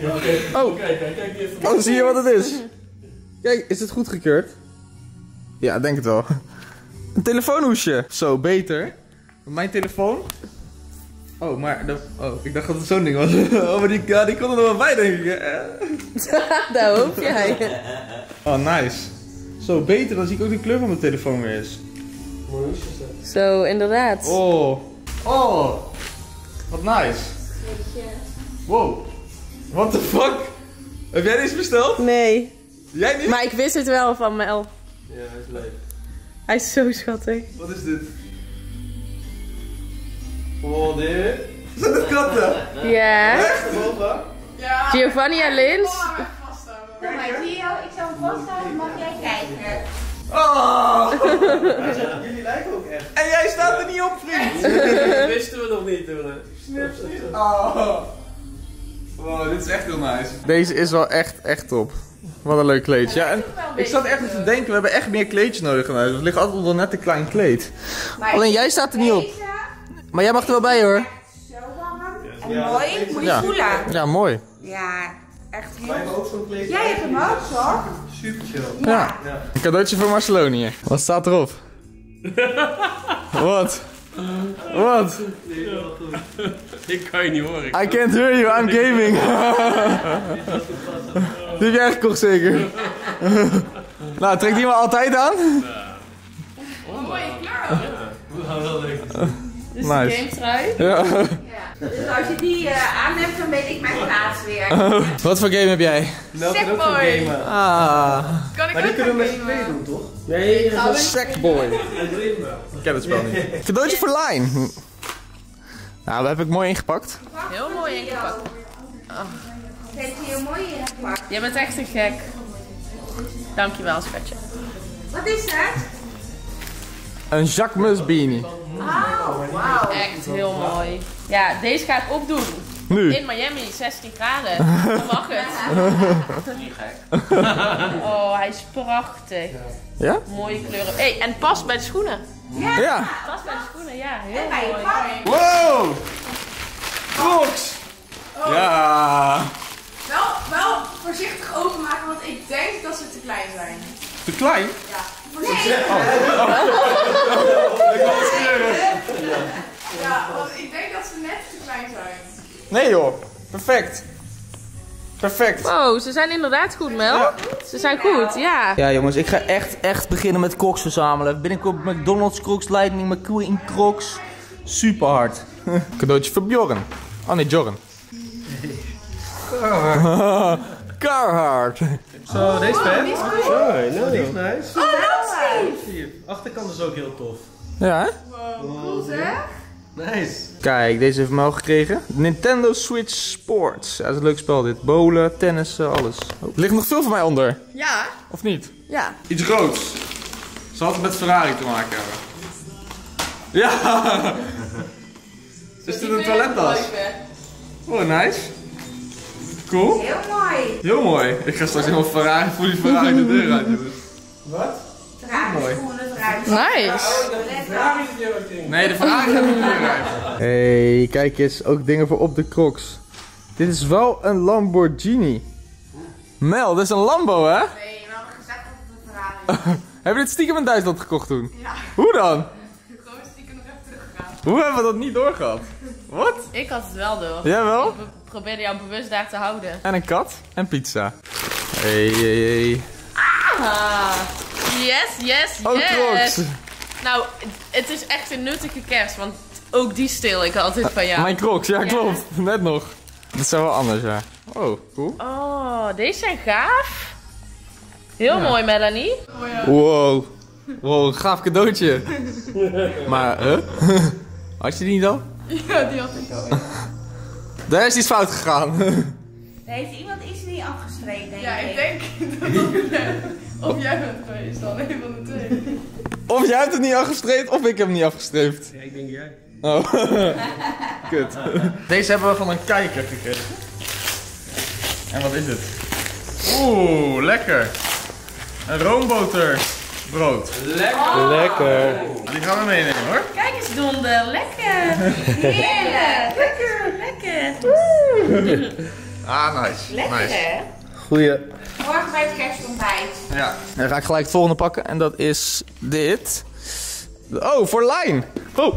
Oh, zie je wat het is? Kijk, is het goedgekeurd? Ja, ik denk het wel. Een telefoonhoesje. Zo, beter. Mijn telefoon. Oh, maar... ik dacht dat het zo'n ding was. Oh, maar die kon er nog wel bij, denk ik. Hè? Daar hoop jij. Oh, nice. Zo, beter. Dan zie ik ook de kleur van mijn telefoon weer eens. Zo, inderdaad. Oh. Wat nice. Wow. What the fuck? Heb jij deze besteld? Nee. Jij niet? Maar ik wist het wel van Mel. Ja, dat is leuk. Hij is zo schattig. Wat is dit? Oh, dit? Zijn het katten? Ja. Echt? Ja. Giovanni en Lins. Kom maar, Gio, ik zal hem vasthouden, mag jij kijken. Oh! Jullie lijken ook echt. En jij staat er niet op, vriend! Dat wisten we nog niet toen. Oh. Wow, dit is echt heel nice. Deze is wel echt top. Wat een leuk kleedje. Ja, en ik zat echt te denken, we hebben echt meer kleedjes nodig in huis. Het ligt altijd onder net een klein kleed. Maar Alleen jij staat er niet op. deze, Maar jij mag er wel bij, hoor. zo warm en mooi, moet je Ja. voelen. Ja, mooi. Ja, echt heel Wij hebben ook zo'n kleedje. Jij hebt hem ook, zo. Super chill. Ja. Een cadeautje voor Marcelonië. Wat staat erop? Wat? Wat? Ik kan je niet horen. I can't hear you, I'm gaming. Die heb jij gekocht zeker? Nou, trekt die maar altijd aan? Mooie kleur. Dus Nice. de game trui. Ja. Dus als je die aan hebt, dan weet ik mijn plaats weer. Wat voor game heb jij? Mel kan ook Sackboy. zo'n gamen. Ah, Kan ik Maar die ook kunnen we met gaan z'n tweeën gamen? doen, toch? Nee, Sackboy. Ik ken het spel niet. Cadeautje voor Line. Nou, dat heb ik mooi ingepakt. Heel mooi ingepakt. Het heeft hier mooi ingepakt. Jij bent echt een gek. Dankjewel, schatje. Wat is het? Een Jacquemus beanie. Oh, wauw. Echt heel mooi. Ja, deze ga ik opdoen. Nu. In Miami, 16 graden. Dan mag het. Niet gek. Oh, hij is prachtig. Ja? Mooie kleuren. Hey, en past bij de schoenen. Ja. Past bij de schoenen, ja. Heel En bij je mooi. pak. Wow! Crocs! Ja. Wel voorzichtig openmaken, want ik denk dat ze te klein zijn. Te klein? Ja, want ik denk dat ze net te klein zijn. Nee joh. Perfect. Perfect. Wow, ze zijn inderdaad goed, Mel. Ja. Ze zijn goed, ja. Ja jongens, ik ga echt beginnen met Crocs verzamelen. Binnenkort McDonald's Crocs, Lightning McQueen Crocs. Super hard. Cadeautje voor Bjorn. Oh nee, Jorn. Carhartt. Zo, deze pen. Zo, die is nice. Oh, Achterkant is ook heel tof. Ja, hè? Cool zeg. Nice. Kijk, deze heeft Mel gekregen. Nintendo Switch Sports. Ja, dat is een leuk spel dit. Bowlen, tennis, alles. Oh. Er ligt nog veel van mij onder. Ja. Of niet? Ja. Iets roods. Zal het met Ferrari te maken hebben? Ja! Is dit een toilettas? Oh, nice. Cool. heel mooi. Heel mooi. Ik ga straks helemaal Ferrari voor die Ferrari de deur uit doen. Dragen schoenen eruit. Nice. Nee, de Ferrari gaat niet de deur uit. Hey, kijk eens. Ook dingen voor op de Crocs. Dit is wel een Lamborghini. Mel, dit is een Lambo, hè? Nee, we hadden gezegd dat het een Ferrari. Heb je dit stiekem in Duitsland gekocht toen? Ja. Hoe dan? Gewoon stiekem nog even teruggegaan. Hoe hebben we dat niet doorgehad? Wat? Ik had het wel door. Jij wel? Ik probeerde jou bewust daar te houden. En een kat en pizza. Hey. Ah. Yes. Ook Crocs. Nou, het is echt een nuttige kerst, want ook die steel ik altijd van jou. Mijn Crocs, ja klopt. Net nog. Dat is wel anders, ja. Oh, cool. Oh, deze zijn gaaf. Heel mooi, Melanie. Wow. Wow, een gaaf cadeautje. Maar, had je die niet al? Ja, die had ik al. Daar is iets fout gegaan. Heeft iemand iets niet afgestreken? Ja, ik denk dat of jij bent geweest dan, een van de twee. Of jij hebt het niet afgestreept, of ik heb hem niet afgestreept. Ja, ik denk jij. Oh. Kut. Deze hebben we van een kijker gekregen. En wat is het? Oeh, lekker. Een roomboterbrood. Lekker. Die gaan we meenemen hoor. Kijk eens, Donder. Lekker. Heerlijk. Lekker. Ah, nice. Lekker Nice. hè? Goeie. Morgen bij het kerstontbijt. Ja. Dan ga ik gelijk het volgende pakken en dat is dit. Oh, voor Lijn. Oh.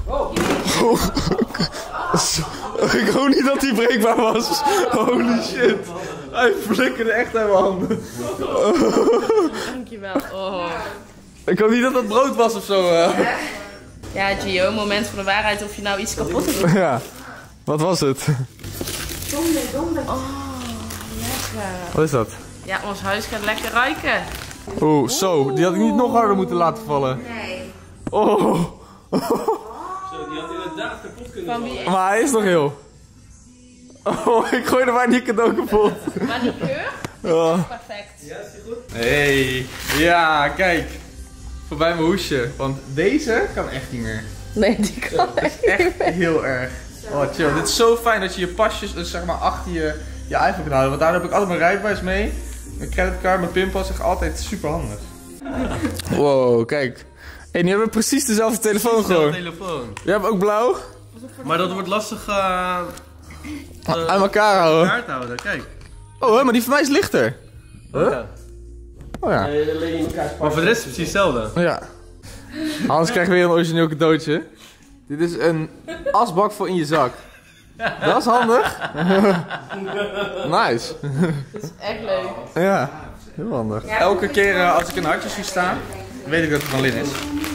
Ik hoop niet dat die breekbaar was. Holy shit. Hij flikkerde echt uit mijn handen. Dankjewel. Oh. Ik hoop niet dat dat brood was of zo. Ja, Gio, moment van de waarheid of je nou iets kapot hebt. Ja. Wat was het? Donder. Wat is dat? Ja, ons huis gaat lekker ruiken. Oeh, zo. Die had ik niet nog harder moeten laten vallen. Nee. Oh. Zo, die had inderdaad kapot kunnen Van wie? Maar hij is nog heel. Oh, ik gooi er maar niet cadeau kapot. Maar die geur? Oh. Perfect. Ja, is die goed? Hey. Ja, kijk. Voorbij mijn hoesje. Want deze kan echt niet meer. Nee, die kan echt. Echt heel erg. Oh, chill. Dit is zo fijn dat je je pasjes dus zeg maar achter je iPhone kan houden. Want daar heb ik altijd mijn rijbewijs mee. Mijn creditcard, mijn pinpas, echt altijd super handig. Wow, kijk. Hey, nu hebben we precies dezelfde telefoon gewoon. telefoon. Jij hebt ook blauw? Maar dat wordt lastig Uit elkaar houden. kaart houden, kijk. Oh, hè, maar die van mij is lichter. Huh? Oh ja. Maar voor de rest is het precies hetzelfde. Ja. Anders krijg je weer een origineel cadeautje. Dit is een asbak voor in je zak. Dat is handig. Nice. Dat is echt leuk. Ja, heel handig. Elke keer als ik een hartje zie staan, weet ik dat het van Lin is.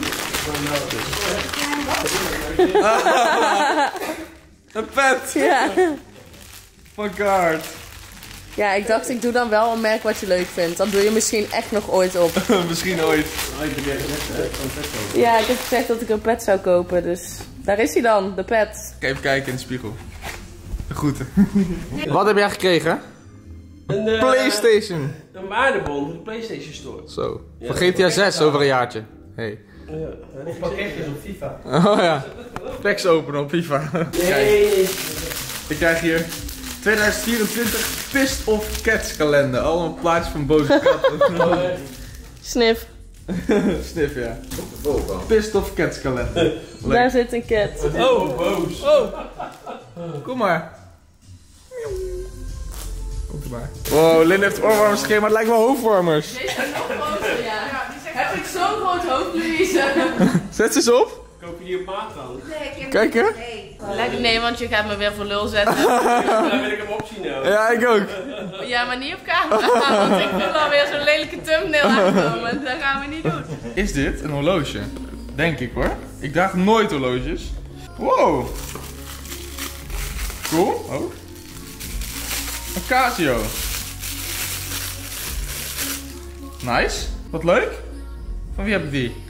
Een pet Ja. van Kaart. Ja, ik dacht ik doe dan wel een merk wat je leuk vindt. Dan doe je misschien echt nog ooit op. Misschien ooit. Ja, ik heb gezegd dat ik een pet zou kopen, dus daar is hij dan, de pet. Even kijken in de spiegel. De groeten. Wat heb jij gekregen? PlayStation. Een waardebon voor de PlayStation Store. Zo. Ja, Voor GTA 6 over een jaartje. Hey. Ja, Of pakketjes op FIFA. Oh ja. Packs openen op FIFA. Nee. Ik krijg hier 2024 Pissed Off Cats kalender. Allemaal plaatjes van boze katten. Snif. Snif, ja. Pissed Off Cats kalender. Daar zit een cat. Oh, boos. Oh. Kom maar. Komt er maar. Wow, Lin heeft oorwarmers gegeven, maar het lijkt wel hoofdwarmers. Deze zijn nog groter, ja. Heb ik zo'n groot hoofd, Louise? Zet ze eens op. Koop je die op maat dan? Kijk hè. Lekker, nee, want je gaat me weer voor lul zetten. Dan wil ik hem opzien nou. Ja, ik ook. Ja, maar niet op camera, want ik wil alweer zo'n lelijke thumbnail aankomen. Dat gaan we niet doen. Is dit een horloge? Denk ik hoor. Ik draag nooit horloges. Wow. Cool. Oh. Een Casio. Nice. Wat leuk. Van wie heb ik die?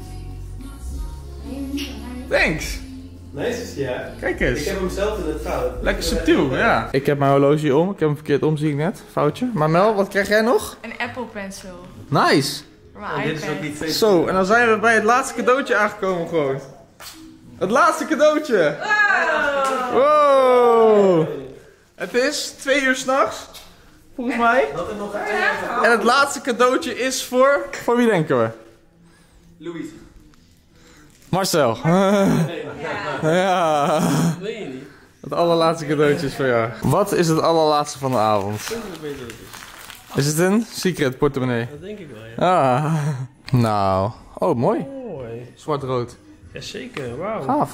Thanks. Nice, ja. Kijk eens. Ik heb hem zelf in het fout. Lekker subtiel, ja. Ik heb mijn horloge om. Ik heb hem verkeerd om, zie ik net. Foutje. Maar Mel, wat krijg jij nog? Een Apple Pencil. Nice. Voor mijn Dit is ook iPad. niet veel. Zo, en dan zijn we bij het laatste cadeautje aangekomen gewoon. Het laatste cadeautje. Wow. Het is 2 uur 's nachts. Volgens mij. Dat er nog En het laatste cadeautje is voor... Voor wie denken we? Louis. Marcel. Ja. Nee, niet. Het allerlaatste cadeautje is voor jou. Wat is het allerlaatste van de avond? Is het een secret portemonnee? Dat denk ik wel, ja. Ah. Nou. Oh, mooi. Mooi. Zwart-rood. Jazeker, wauw. Gaaf.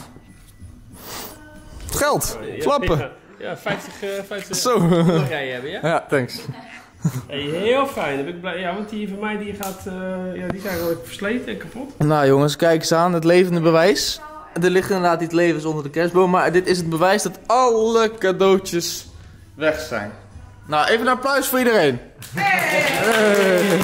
Geld. Flappen. Ja, 50 Zo. mag jij hebben, ja? Ja, thanks. Hey, heel fijn. Dan ben ik blij. Ja, want die van mij die gaat, ja, die zijn gewoon versleten en kapot. Nou jongens, kijk eens aan, het levende bewijs. Er ligt inderdaad iets levens onder de kerstboom, maar dit is het bewijs dat Alle cadeautjes weg zijn. Nou, even een applaus voor iedereen. Hey.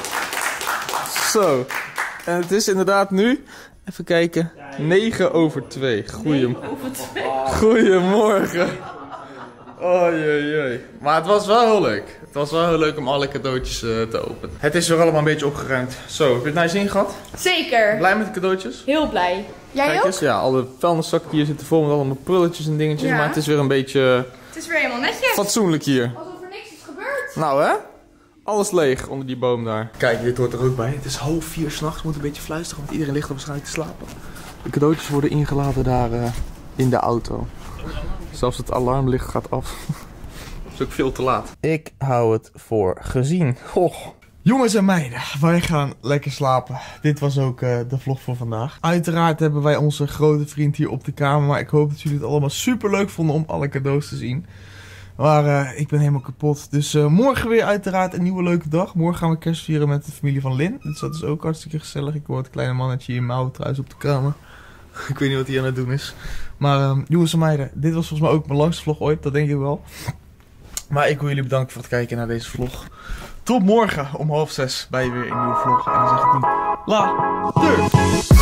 Zo. En het is inderdaad nu, even kijken, 9:02. Goedemorgen. Oh jee. Maar het was wel heel leuk. Het was wel heel leuk om alle cadeautjes te openen. Het is weer allemaal een beetje opgeruimd. Zo, heb je het naar je zin gehad? Zeker. Blij met de cadeautjes? Heel blij. Jij Kijk ook? eens, ja, alle vuilniszakken hier zitten vol met allemaal prulletjes en dingetjes. Ja. Maar het is weer een beetje Het is weer helemaal netjes. fatsoenlijk hier. Alsof er niks is gebeurd. Nou hè? Alles leeg onder die boom daar. Kijk, dit hoort er ook bij. Het is 3:30 s'nachts. Moet een beetje fluisteren, want iedereen ligt er waarschijnlijk te slapen. De cadeautjes worden ingeladen daar in de auto. Zelfs het alarmlicht gaat af. Dat is ook veel te laat. Ik hou het voor gezien. Goh. Jongens en meiden, wij gaan lekker slapen. Dit was ook de vlog voor vandaag. Uiteraard hebben wij onze grote vriend hier op de kamer. Maar ik hoop dat jullie het allemaal super leuk vonden om alle cadeaus te zien. Maar ik ben helemaal kapot. Dus morgen weer uiteraard een nieuwe leuke dag. Morgen gaan we kerst vieren met de familie van Lin. Dus dat is ook hartstikke gezellig. Ik hoor het kleine mannetje in mouwen trouwens op de kamer. Ik weet niet wat hij aan het doen is. Maar jongens en meiden, dit was volgens mij ook mijn langste vlog ooit. Dat denk ik wel. Maar ik wil jullie bedanken voor het kijken naar deze vlog. Tot morgen om 5:30 bij weer een nieuwe vlog. En dan zeg ik nu later.